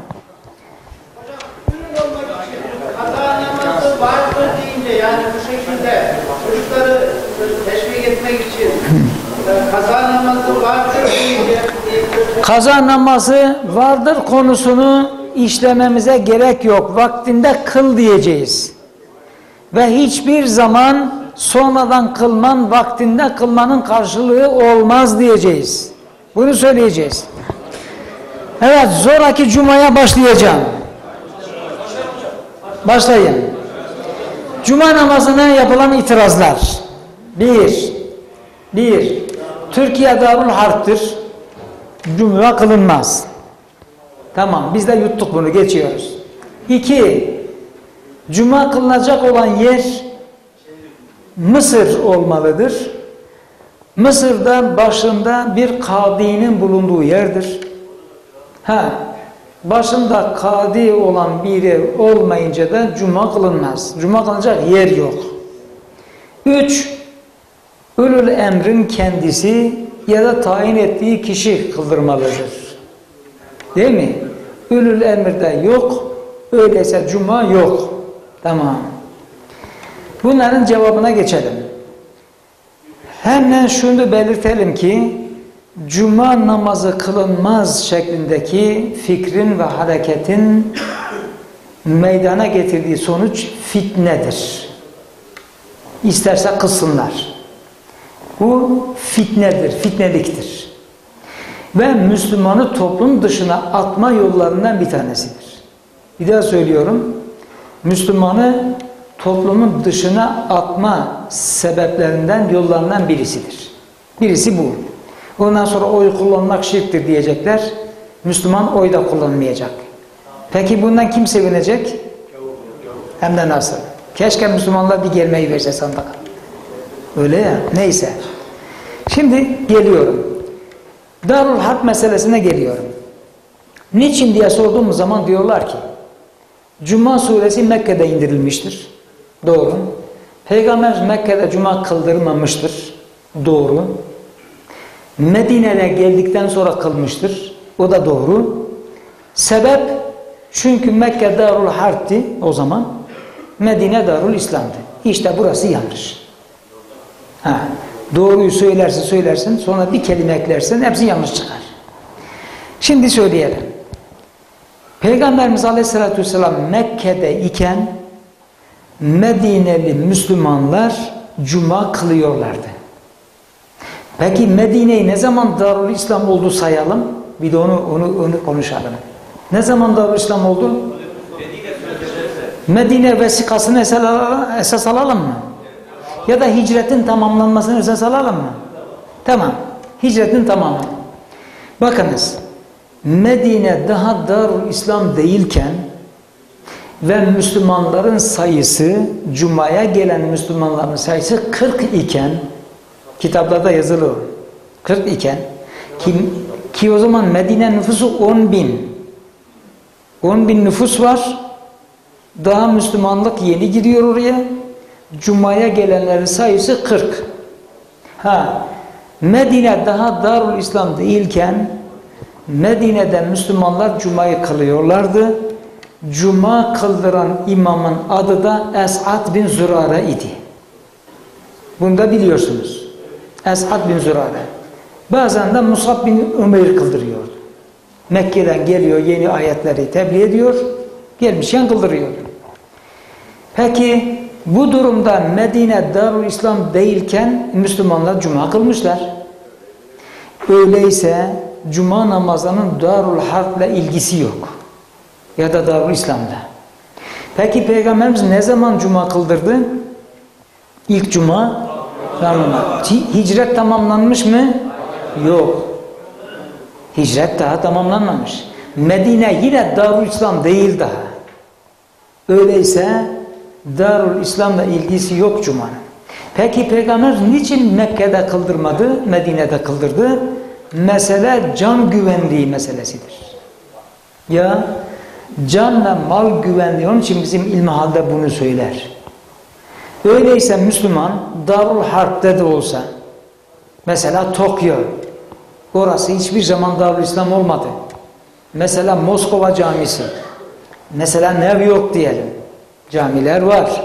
[SPEAKER 5] Kaza namazı vardır deyince yani bu şekilde çocukları teşvik etmek için kaza namazı vardır deyince
[SPEAKER 1] Kaza namazı vardır konusunu işlememize gerek yok. Vaktinde kıl diyeceğiz. Ve hiçbir zaman sonradan kılman, vaktinde kılmanın karşılığı olmaz diyeceğiz. Bunu söyleyeceğiz. Evet, zoraki cumaya başlayacağım. Başlayın. Cuma namazına yapılan itirazlar. Bir, bir, Türkiye Darul Harp'tir. Cuma kılınmaz. Tamam, biz de yuttuk bunu, geçiyoruz. İki, Cuma kılınacak olan yer Mısır olmalıdır. Mısır'da başında bir kadinin bulunduğu yerdir. Ha, başında kadi olan biri olmayınca da cuma kılınmaz. Cuma kılınacak yer yok. Üç, ulul emrin kendisi ya da tayin ettiği kişi kıldırmalıdır. Değil mi? Ulul emirde yok, öyleyse cuma yok. Tamam. Bunların cevabına geçelim. Hemen şunu belirtelim ki cuma namazı kılınmaz şeklindeki fikrin ve hareketin meydana getirdiği sonuç fitnedir. İsterse kılsınlar. Bu fitnedir, fitneliktir. Ve Müslümanı toplum dışına atma yollarından bir tanesidir. Bir daha söylüyorum. Müslümanı toplumun dışına atma sebeplerinden, yollarından birisidir. Birisi bu. Ondan sonra oy kullanmak şirktir diyecekler. Müslüman oy da kullanmayacak. Peki bundan kim sevinecek? Hem de nasıl? Keşke Müslümanlar bir gelmeyi verse sandık. Öyle ya. Neyse. Şimdi geliyorum. Darul Harp meselesine geliyorum. Niçin diye sorduğumuz zaman diyorlar ki Cuma suresi Mekke'de indirilmiştir. Doğru. Peygamber Mekke'de Cuma kıldırmamıştır. Doğru. Medine'ye geldikten sonra kılmıştır. O da doğru. Sebep çünkü Mekke Darul Harp'ti o zaman. Medine Darul İslam'dı. İşte burası yanlış. Ha, doğruyu söylersin söylersin sonra bir kelime eklersin hepsi yanlış çıkar. Şimdi söyleyelim. Peygamberimiz Aleyhisselatü Vesselam Mekke'de iken Medineli Müslümanlar Cuma kılıyorlardı. Peki Medine'yi ne zaman Darul İslam oldu sayalım? Bir de onu, onu, onu konuşalım. Ne zaman Darul İslam oldu? Medine vesikasını esas alalım, esas alalım mı? Ya da hicretin tamamlanmasını esas alalım mı? Tamam. Hicretin tamamı. Bakınız. Medine daha Darul İslam değilken ve Müslümanların sayısı, Cuma'ya gelen Müslümanların sayısı kırk iken, kitaplarda yazılı kırk iken ki, ki o zaman Medine nüfusu on bin. on bin nüfus var. Daha Müslümanlık yeni gidiyor oraya. Cuma'ya gelenlerin sayısı kırk. Ha, Medine daha Darul İslam değilken Medine'de Müslümanlar Cuma'yı kılıyorlardı. Cuma kıldıran imamın adı da Es'ad bin Zürare idi. Bunu da biliyorsunuz. Es'ad bin Zürare. Bazen de Musab bin Ömer kıldırıyordu. Mekke'den geliyor, yeni ayetleri tebliğ ediyor. Gelmişken kıldırıyordu. Peki bu durumda Medine Darul İslam değilken Müslümanlar Cuma kılmışlar. Öyleyse Cuma namazının Darul Harp'le ilgisi yok. Ya da Darul İslam'da. Peki Peygamberimiz ne zaman Cuma kıldırdı? İlk Cuma hicret tamamlanmış mı? Yok. Hicret daha tamamlanmamış. Medine yine Darul İslam değil daha. Öyleyse Darul İslam'la ilgisi yok Cuma'nın. Peki Peygamber niçin Mekke'de kıldırmadı, Medine'de kıldırdı? Mesele can güvenliği meselesidir. Ya canla mal güvenliği, onun için bizim ilmihalde bunu söyler. Öyleyse Müslüman Darul Harp'te de olsa, mesela Tokyo, orası hiçbir zaman Darul İslam olmadı. Mesela Moskova camisi, mesela New York diyelim, camiler var.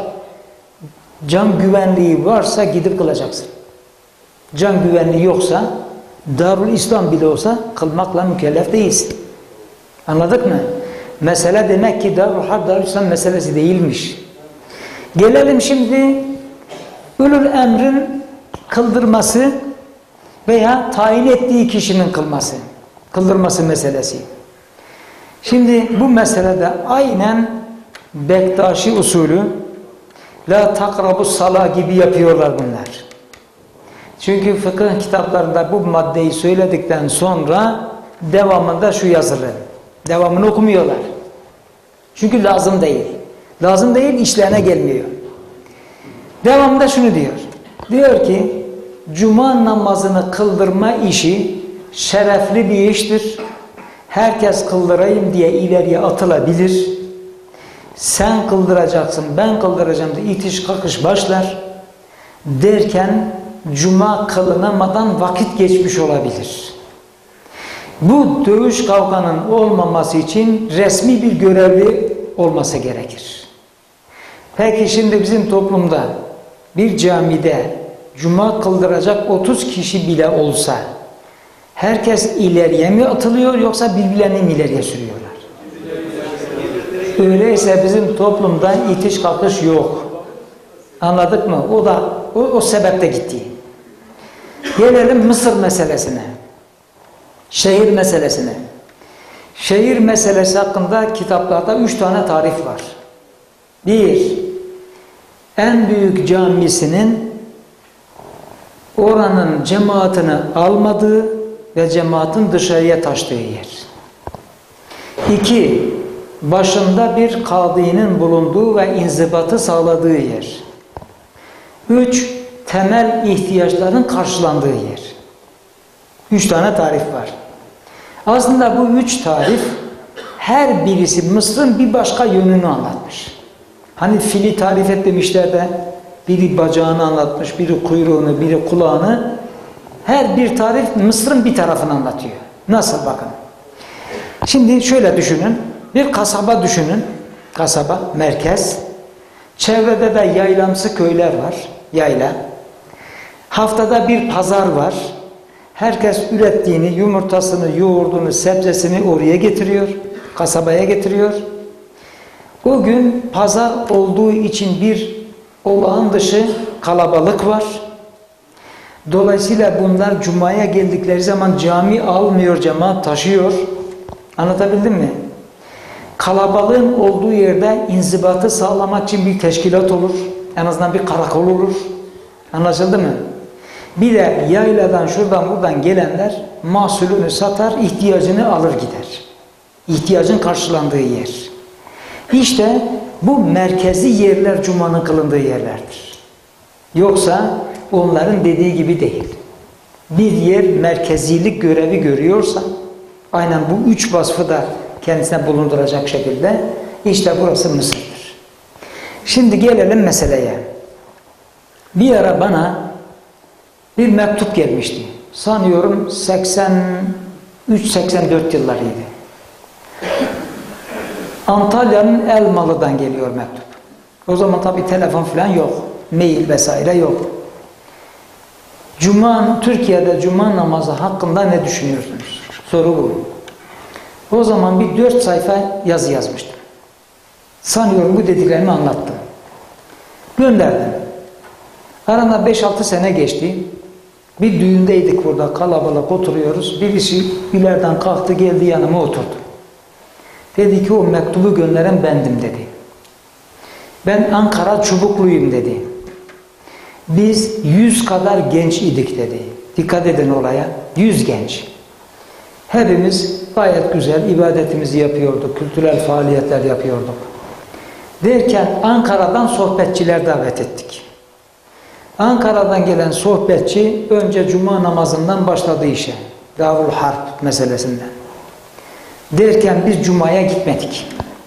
[SPEAKER 1] Can güvenliği varsa gidip kılacaksın. Can güvenliği yoksa Darul İslam bile olsa kılmakla mükellef değilsin. Anladık mı? Mesele demek ki Darul Harp Darul İslam meselesi değilmiş. Gelelim şimdi ulul emrin kıldırması veya tayin ettiği kişinin kılması, kıldırması meselesi. Şimdi bu meselede aynen Bektaşi usulü la takrabus sala gibi yapıyorlar bunlar. Çünkü fıkıh kitaplarında bu maddeyi söyledikten sonra devamında şu yazılı. Devamını okumuyorlar. Çünkü lazım değil. Lazım değil, işlerine gelmiyor. Devamında şunu diyor. Diyor ki Cuma namazını kıldırma işi şerefli bir iştir. Herkes kıldırayım diye ileriye atılabilir. Sen kıldıracaksın, ben kıldıracağım diye itiş kakış başlar. Derken Cuma kılınamadan vakit geçmiş olabilir. Bu dövüş kavganın olmaması için resmi bir görevli olması gerekir. Peki şimdi bizim toplumda bir camide Cuma kıldıracak otuz kişi bile olsa herkes ileriye mi atılıyor yoksa birbirlerini mi ileriye sürüyorlar? Öyleyse bizim toplumda itiş kakış yok. Anladık mı? O da o, o sebeple gitti. Gelelim Mısır meselesine. Şehir meselesine. Şehir meselesi hakkında kitaplarda üç tane tarif var. Bir, en büyük camisinin oranın cemaatini almadığı ve cemaatin dışarıya taştığı yer. İki, başında bir kadının bulunduğu ve inzibatı sağladığı yer. Üç, temel ihtiyaçların karşılandığı yer. Üç tane tarif var. Aslında bu üç tarif her birisi Mısır'ın bir başka yönünü anlatmış. Hani fili tarif etmemişler de biri bacağını anlatmış, biri kuyruğunu, biri kulağını. Her bir tarif Mısır'ın bir tarafını anlatıyor. Nasıl bakın. Şimdi şöyle düşünün. Bir kasaba düşünün. Kasaba, merkez. Çevrede de yaylamsı köyler var. Yayla. Haftada bir pazar var. Herkes ürettiğini, yumurtasını, yoğurdunu, sebzesini oraya getiriyor. Kasabaya getiriyor. O gün pazar olduğu için bir olağan dışı kalabalık var. Dolayısıyla bunlar Cuma'ya geldikleri zaman cami almıyor, cemaat taşıyor. Anlatabildim mi? Kalabalığın olduğu yerde inzibatı sağlamak için bir teşkilat olur. En azından bir karakol olur. Anlaşıldı mı? Bir de yayladan şuradan buradan gelenler mahsulünü satar, ihtiyacını alır gider. İhtiyacın karşılandığı yer. İşte bu merkezi yerler Cuma'nın kılındığı yerlerdir. Yoksa onların dediği gibi değil. Bir yer merkezilik görevi görüyorsa, aynen bu üç vasfı da kendisine bulunduracak şekilde, işte burası Mısır'dır. Şimdi gelelim meseleye. Bir ara bana bir mektup gelmişti. Sanıyorum seksen üç seksen dört yıllarıydı. Antalya'nın Elmalı'dan geliyor mektup. O zaman tabii telefon falan yok. Mail vesaire yok. Cuma, Türkiye'de Cuma namazı hakkında ne düşünüyorsunuz? Soru bu. O zaman bir dört sayfa yazı yazmıştım. Sanıyorum bu dediklerimi anlattım. Gönderdim. Arada beş altı sene geçti. Bir düğündeydik burada, kalabalık oturuyoruz. Birisi ileriden kalktı, geldi yanıma oturdu. Dedi ki o mektubu gönderen bendim dedi. Ben Ankara Çubukluyum dedi. Biz yüz kadar genç idik dedi. Dikkat edin olaya. Yüz genç. Hepimiz gayet güzel ibadetimizi yapıyorduk. Kültürel faaliyetler yapıyorduk. Derken Ankara'dan sohbetçiler davet ettik. Ankara'dan gelen sohbetçi önce Cuma namazından başladı işe. Darul Harp meselesinden. Derken biz Cuma'ya gitmedik.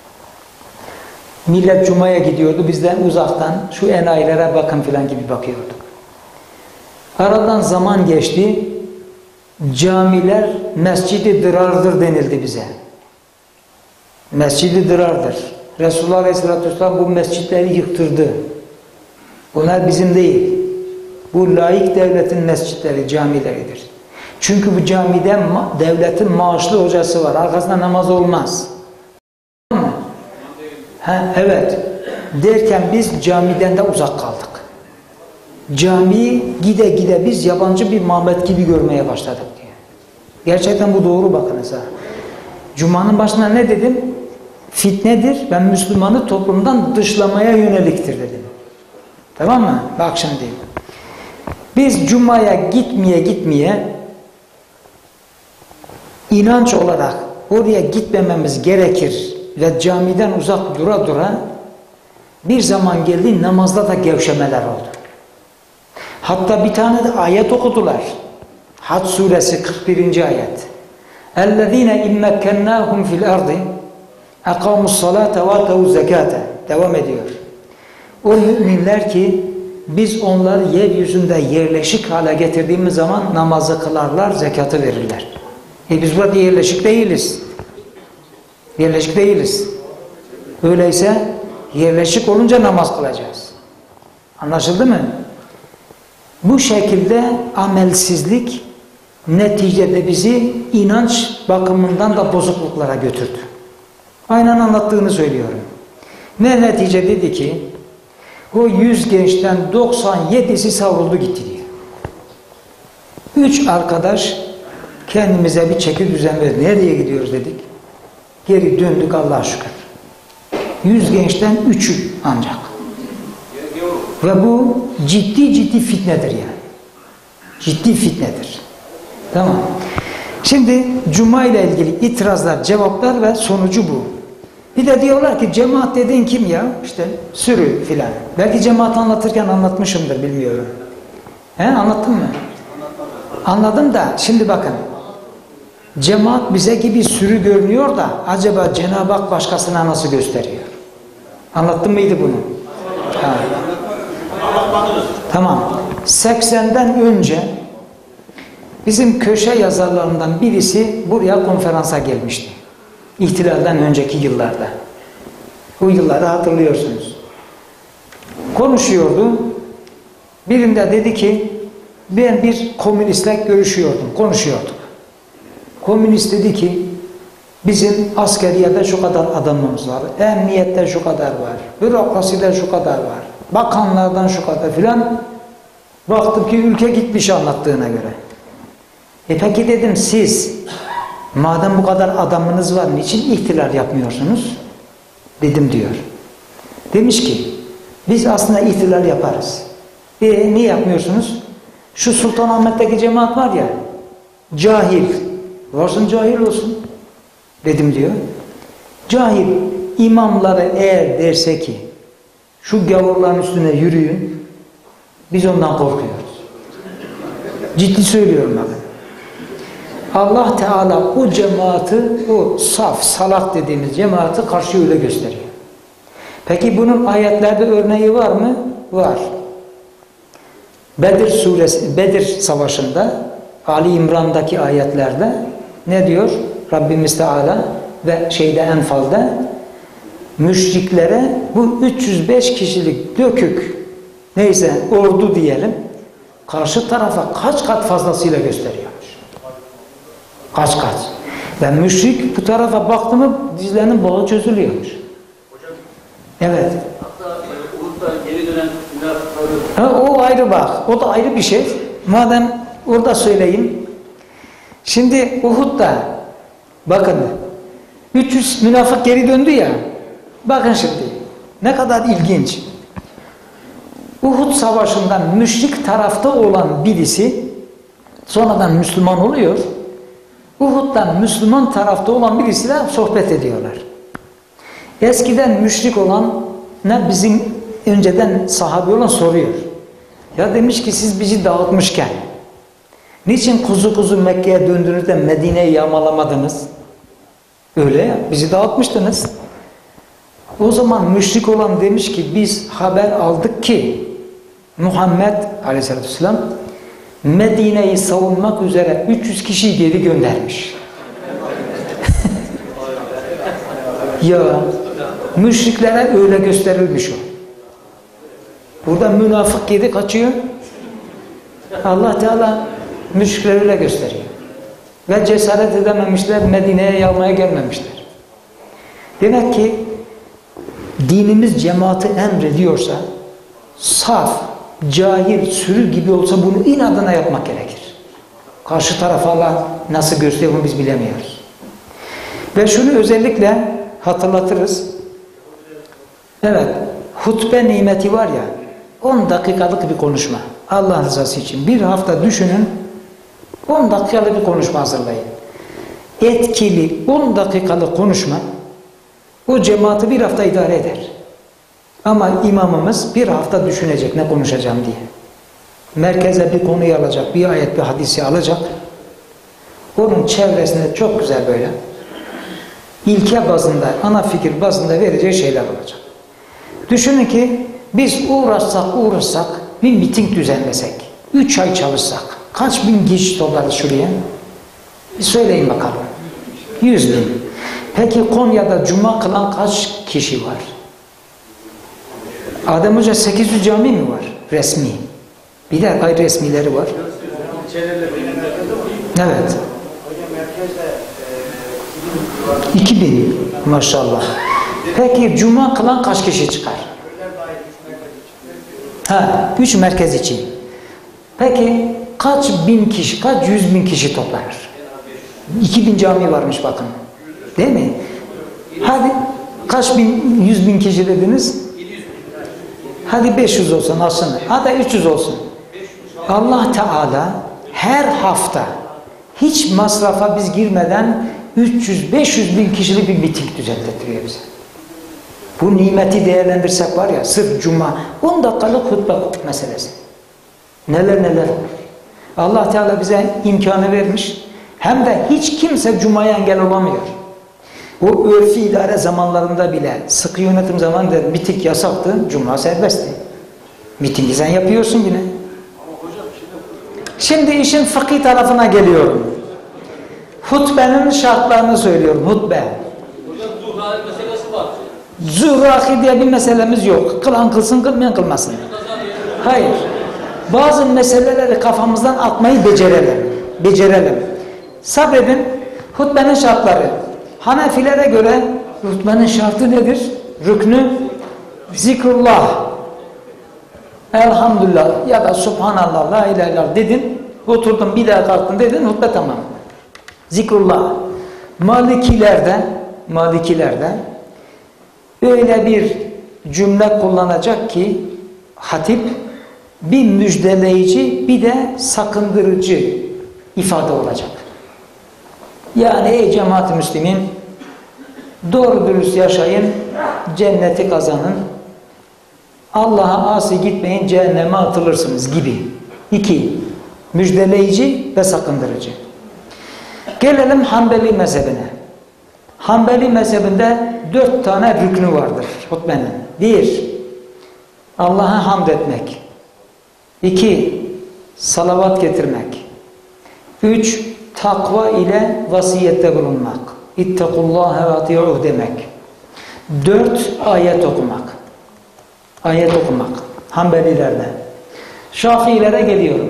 [SPEAKER 1] Millet Cuma'ya gidiyordu. Biz de uzaktan şu enayilere bakın filan gibi bakıyorduk. Aradan zaman geçti. Camiler Mescid-i Dırar'dır denildi bize. Mescid-i Dırar'dır. Resulullah Aleyhisselatü Vesselam bu mescitleri yıktırdı. Bunlar bizim değil. Bu laik devletin mescitleri, camileridir. Çünkü bu camide ma devletin maaşlı hocası var. Arkasında namaz olmaz. Ha, evet. Derken biz camiden de uzak kaldık. Camiyi gide gide biz yabancı bir mabet gibi görmeye başladık diye. Gerçekten bu doğru bakınız ha. Cuma'nın başına ne dedim? Fitnedir. Ben Müslümanı toplumdan dışlamaya yöneliktir dedim. Tamam mı? Bak şimdi. Biz Cuma'ya gitmeye gitmeye inanç olarak oraya gitmememiz gerekir ve camiden uzak dura dura bir zaman geldi namazda da gevşemeler oldu. Hatta bir tane de ayet okudular. Hac suresi kırk birinci ayet. اَلَّذ۪ينَ اِمَّكَّنَّاهُمْ فِي الْاَرْضِ اَقَامُوا الصَّلَاةَ وَاتَوُوا الزَّكَاةَ Devam ediyor. O müminler ki biz onları yeryüzünde yerleşik hale getirdiğimiz zaman namazı kılarlar, zekatı verirler. E biz burada yerleşik değiliz. Yerleşik değiliz. Öyleyse yerleşik olunca namaz kılacağız. Anlaşıldı mı? Bu şekilde amelsizlik neticede bizi inanç bakımından da bozukluklara götürdü. Aynen anlattığını söylüyorum. Ne netice dedi ki o yüz gençten doksan yedisi savruldu gitti diyor. Üç arkadaş kendimize bir çeki düzen verdi. Nereye gidiyoruz dedik. Geri döndük Allah'a şükür. Yüz gençten üçü ancak. Ve bu ciddi ciddi fitnedir yani. Ciddi fitnedir. Tamam. Şimdi Cuma ile ilgili itirazlar, cevaplar ve sonucu bu. Bir de diyorlar ki cemaat dediğin kim ya? İşte sürü filan. Belki cemaat anlatırken anlatmışımdır, bilmiyorum. He, anlattın mı? Anladım da şimdi bakın. Cemaat bize gibi sürü görünüyor da acaba Cenab-ı Hak başkasına nasıl gösteriyor? Anlattın mıydı bunu? Ha. Tamam. seksenden önce bizim köşe yazarlarından birisi buraya konferansa gelmişti. İhtilalden önceki yıllarda. Bu yılları hatırlıyorsunuz. Konuşuyordu. Birinde dedi ki ben bir komünistle görüşüyordum, konuşuyorduk. Komünist dedi ki bizim askeriyede şu kadar adamımız var, emniyette şu kadar var, bürokraside şu kadar var, bakanlardan şu kadar filan. Baktım ki ülke gitmiş anlattığına göre. E peki dedim siz madem bu kadar adamınız var niçin ihtilal yapmıyorsunuz? Dedim diyor. Demiş ki biz aslında ihtilal yaparız. E niye yapmıyorsunuz? Şu Sultanahmet'teki cemaat var ya, cahil. Varsın cahil olsun. Dedim diyor. Cahil imamları eğer derse ki şu gavurların üstüne yürüyün, biz ondan korkuyoruz. Ciddi söylüyorum bakın. Allah Teala o cemaati, o saf, salak dediğimiz cemaati karşı öyle gösteriyor. Peki bunun ayetlerde örneği var mı? Var. Bedir suresi, Bedir savaşında Ali İmran'daki ayetlerde ne diyor Rabbimiz Teala ve şeyde Enfal'da müşriklere bu üç yüz beş kişilik dökük neyse ordu diyelim karşı tarafa kaç kat fazlasıyla gösteriyormuş. Kaç kat. Ve müşrik bu tarafa baktı mı dizlerinin bağı çözülüyormuş.
[SPEAKER 2] Hocam,
[SPEAKER 1] evet.
[SPEAKER 2] hatta Uhud'da geri dönen münafıkları...
[SPEAKER 1] Ha, o ayrı bak. O da ayrı bir şey. Madem orada söyleyeyim. Şimdi Uhud'da bakın üç yüz münafık geri döndü ya. Bakın şimdi. Ne kadar ilginç. Uhud savaşından müşrik tarafta olan birisi sonradan Müslüman oluyor. Uhud'dan Müslüman tarafta olan birisiyle sohbet ediyorlar. Eskiden müşrik olan ne bizim önceden sahabe olan soruyor. Ya demiş ki siz bizi dağıtmışken niçin kuzu kuzu Mekke'ye döndünüz de Medine'yi yağmalamadınız? Öyle ya, bizi dağıtmıştınız. O zaman müşrik olan demiş ki biz haber aldık ki Muhammed Aleyhisselatü Vesselam Medine'yi savunmak üzere üç yüz kişiyi geri göndermiş. Ya müşriklere öyle gösterilmiş o. Burada münafık geri kaçıyor. Allah Teala müşrikleri öyle gösteriyor. Ve cesaret edememişler, Medine'ye yağmaya gelmemişler. Demek ki dinimiz cemaati emrediyorsa saf, cahil, sürü gibi olsa bunu inadına yapmak gerekir. Karşı tarafa Allah nasıl gösteriyor bunu biz bilemiyoruz. Ve şunu özellikle hatırlatırız. Evet, hutbe nimeti var ya, on dakikalık bir konuşma. Allah rızası için bir hafta düşünün, on dakikalık bir konuşma hazırlayın. Etkili on dakikalık konuşma o cemaati bir hafta idare eder. Ama imamımız bir hafta düşünecek ne konuşacağım diye. Merkeze bir konuyu alacak, bir ayet bir hadisi alacak. Onun çevresinde çok güzel böyle ilke bazında, ana fikir bazında vereceği şeyler olacak. Düşünün ki biz uğraşsak uğraşsak bir miting düzenlesek, üç ay çalışsak, kaç bin kişi toplarız şuraya? Bir söyleyin bakalım. Yüz bin. Peki Konya'da cuma kılan kaç kişi var? Adem Hoca sekiz yüz cami mi var? Resmi. Bir de gayri resmileri var. Evet.
[SPEAKER 5] Hocam merkezde
[SPEAKER 1] iki bin maşallah. Peki cuma kılan kaç kişi çıkar? Ha, üç merkez için. Peki kaç bin kişi, kaç yüz bin kişi toplanır? iki bin cami varmış bakın. Değil mi? Hadi kaç bin, yüz bin kişi dediniz? Hadi beş yüz olsun aslında. Hadi üç yüz olsun. Allah Teala her hafta hiç masrafa biz girmeden üç yüz beş yüz bin kişilik bir miting düzenletiyor bize. Bu nimeti değerlendirsek var ya, sırf cuma on dakikalık hutbe meselesi. Neler neler. Allah Teala bize imkanı vermiş. Hem de hiç kimse cumaya engel olamıyor. O örfi idare zamanlarında bile, sıkı yönetim zamanında miting yasaktı, cuma serbestti. Mitingi sen yapıyorsun yine. Şimdi işin fıkhi tarafına geliyorum. Hutbenin şartlarını söylüyorum, hutbe.
[SPEAKER 2] Hocam zuhra meselesi var.
[SPEAKER 1] Zuhrahi diye bir meselemiz yok. Kılan kılsın, kılmayan kılmasın. Hayır. Bazı meseleleri kafamızdan atmayı becerelim. Becerelim. Sabredin. Hutbenin şartları. Hanefilere göre hutbenin şartı nedir? Rüknü zikrullah. Elhamdülillah ya da Subhanallah, la ilahe illallah dedin. Oturdun bir daha kalktın dedin, hutbe tamam. Zikrullah. Malikilerde, Malikilerde öyle bir cümle kullanacak ki hatip bir müjdeleyici bir de sakındırıcı ifade olacak. Yani ey cemaat-i müslimin, doğru dürüst yaşayın, cenneti kazanın, Allah'a asi gitmeyin, cehenneme atılırsınız gibi. İki, müjdeleyici ve sakındırıcı. Gelelim Hanbeli mezhebine. Hanbeli mezhebinde dört tane rüknü vardır hutbenin. Bir, Allah'a hamd etmek. İki, salavat getirmek. Üç, takva ile vasiyette bulunmak. İttekullâhe ve ati'uh demek. Dört, ayet okumak. Ayet okumak. Hanbelilerde. Şafiilere geliyorum.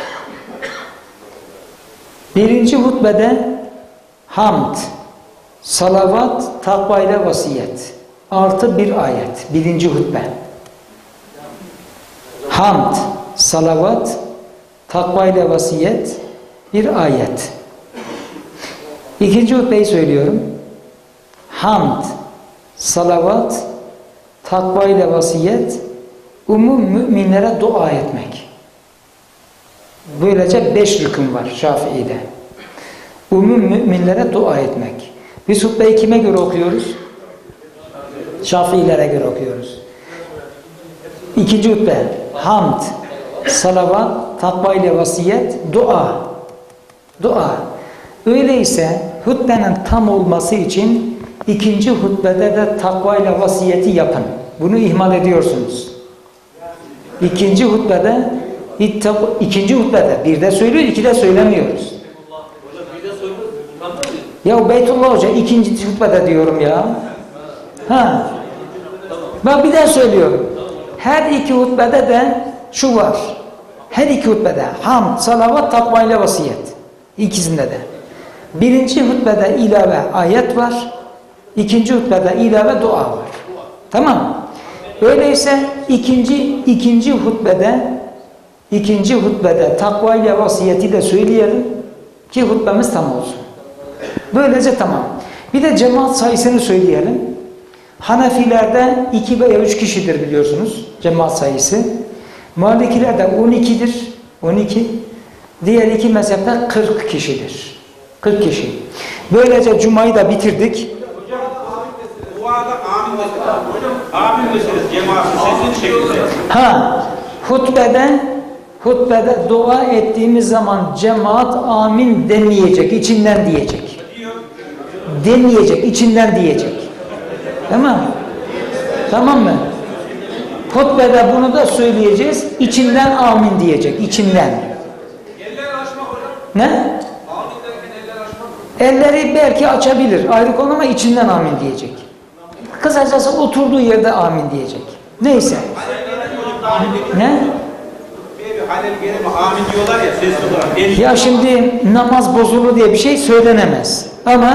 [SPEAKER 1] Birinci hutbede hamd, salavat, takva ile vasiyet. Artı bir ayet. Birinci hutbe. Hamd, salavat, takva ile vasiyet, bir ayet. İkinci hutbeyi söylüyorum. Hamd, salavat, takva ile vasiyet, umum müminlere dua etmek. Böylece beş rükün var Şafii'de. Umum müminlere dua etmek. Biz hutbeyi kime göre okuyoruz? Şafiilere göre okuyoruz. İkinci hutbe hamd, salavat, takva ile vasiyet, dua. Dua. Öyleyse hutbenin tam olması için ikinci hutbede de takva ile vasiyeti yapın. Bunu ihmal ediyorsunuz. İkinci hutbede ikinci hutbede bir de söylüyor, iki de söylemiyoruz. Ya Beytullah Hoca ikinci hutbede diyorum ya. Ha. Ben bir de söylüyorum. Her iki hutbede de şu var. Her iki hutbede hamd, salavat, takva ile vasiyet. İkisinde de. Birinci hutbede ilave ayet var. İkinci hutbede ilave dua var. Tamam. Öyleyse ikinci ikinci hutbede ikinci hutbede takva ile vasiyeti de söyleyelim ki hutbemiz tam olsun. Böylece tamam. Bir de cemaat sayısını söyleyelim. Hanefilerde iki veya üç kişidir biliyorsunuz cemaat sayısı. Malikilerde on ikidir. on iki. Diğer iki mezhepte kırk kişidir. kırk kişi. Böylece cumayı da bitirdik.
[SPEAKER 6] Hocam duada amin meselesi. Hocam amin meselesi cemaat sesini şeklinde.
[SPEAKER 1] Ha, hutbede hutbede dua ettiğimiz zaman cemaat amin demeyecek, içinden diyecek. Demeyecek, içinden diyecek. Tamam mı? Tamam mı? Hutbede bunu da söyleyeceğiz, içinden amin diyecek, içinden.
[SPEAKER 6] Eller açmak hocam.
[SPEAKER 1] Ne?
[SPEAKER 6] Amin derken eller açmak.
[SPEAKER 1] Elleri belki açabilir, ayrı konu ama içinden amin diyecek. Kısacası oturduğu yerde amin diyecek. Neyse. Ne?
[SPEAKER 6] Halil gelin amin diyorlar ya sesli olarak.
[SPEAKER 1] Ya şimdi namaz bozulur diye bir şey söylenemez. Ama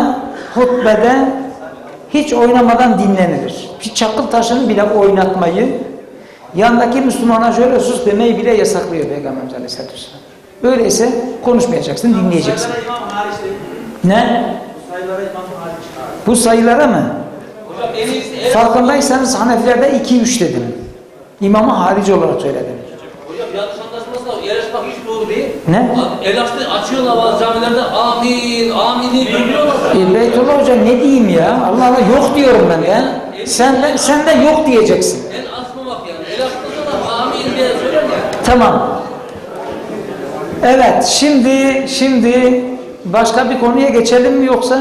[SPEAKER 1] hutbede hiç oynamadan dinlenilir. Bir çakıl taşını bile oynatmayı, yandaki Müslümana şöyle sus demeyi bile yasaklıyor Peygamberimiz Aleyhisselatü Vesselam. Öyleyse konuşmayacaksın, dinleyeceksin. Ne? Bu sayılara mı? Farkındaysanız Hanefilerde iki üç dedim. İmamı harici olarak söyledim.
[SPEAKER 7] Hocam yanlış anlaşılmasına yarışmak hiç doğru değil.
[SPEAKER 1] Ne?
[SPEAKER 7] El açtı, açıyorlar bazı camilerde amin, amini görüyorlar.
[SPEAKER 1] E, Beytullah Hoca ne diyeyim ya? Allah Allah yok diyorum ben de. Sen de, sen de yok diyeceksin.
[SPEAKER 7] El açmamak yani. El açtığında da amin diye söyler ya.
[SPEAKER 1] Tamam. Evet, şimdi şimdi başka bir konuya geçelim mi yoksa?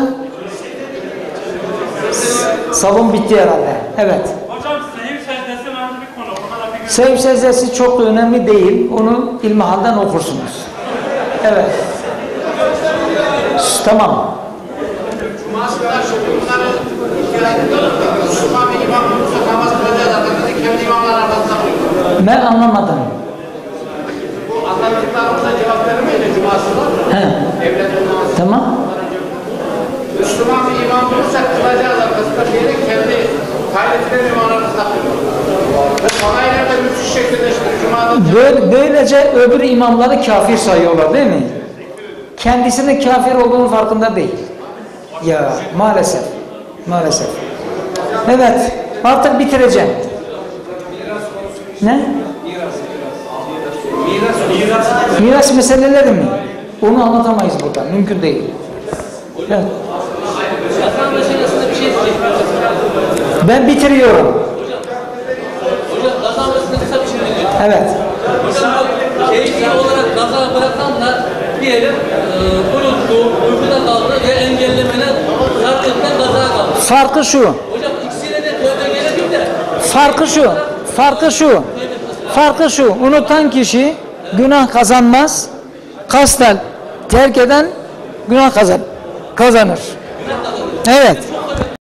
[SPEAKER 1] Salon bitti herhalde. Evet.
[SPEAKER 2] Hocam seyir secdesi önemli bir konu. Ona da bir
[SPEAKER 1] Sev secdesi çok da önemli değil. Onu ilmihalden okursunuz. Evet. Tamam.
[SPEAKER 5] Cumasında bunları Müslüman bir imam olursa namaz kılacağız zaten. Kendi imamlar arasında kılıyor.
[SPEAKER 1] Ben anlamadım.
[SPEAKER 5] Bu anlattıklarımıza cevap vermeyle cumasında
[SPEAKER 1] He.
[SPEAKER 5] evlenme namazı.
[SPEAKER 1] Tamam.
[SPEAKER 5] Müslüman bir imam olursa kılacağız arkasında diyerek kendi kaynetilen imamlar arasında kılıyor. Ve olaylarda müthiş şekilde şimdi Cuma'da
[SPEAKER 1] Böyle, böylece öbür imamları kafir sayıyorlar değil mi? Kendisinin kafir olduğunun farkında değil. Ya maalesef. Maalesef. Evet. Artık bitireceğim. Ne? Miras meseleleri mi? Onu anlatamayız burada. Mümkün değil. Evet.
[SPEAKER 7] Hasan meselesinde bir şey diyecek.
[SPEAKER 1] Ben bitiriyorum.
[SPEAKER 7] Hocam gaza meselesinde kısa bir şey diyecek.
[SPEAKER 1] Evet.
[SPEAKER 7] Hocam bu keyfi olarak gaza bırakanlar diyelim e, unuttu, uykuda kaldı ve engellemene sarkıktan gaza kaldı.
[SPEAKER 1] Farkı şu.
[SPEAKER 7] Hocam ikisine de tövbe gerekiyor da.
[SPEAKER 1] Farkı şu. Farkı şu. Farkı şu. Unutan kişi günah kazanmaz. Kasten terk eden günah kazan, kazanır. Evet.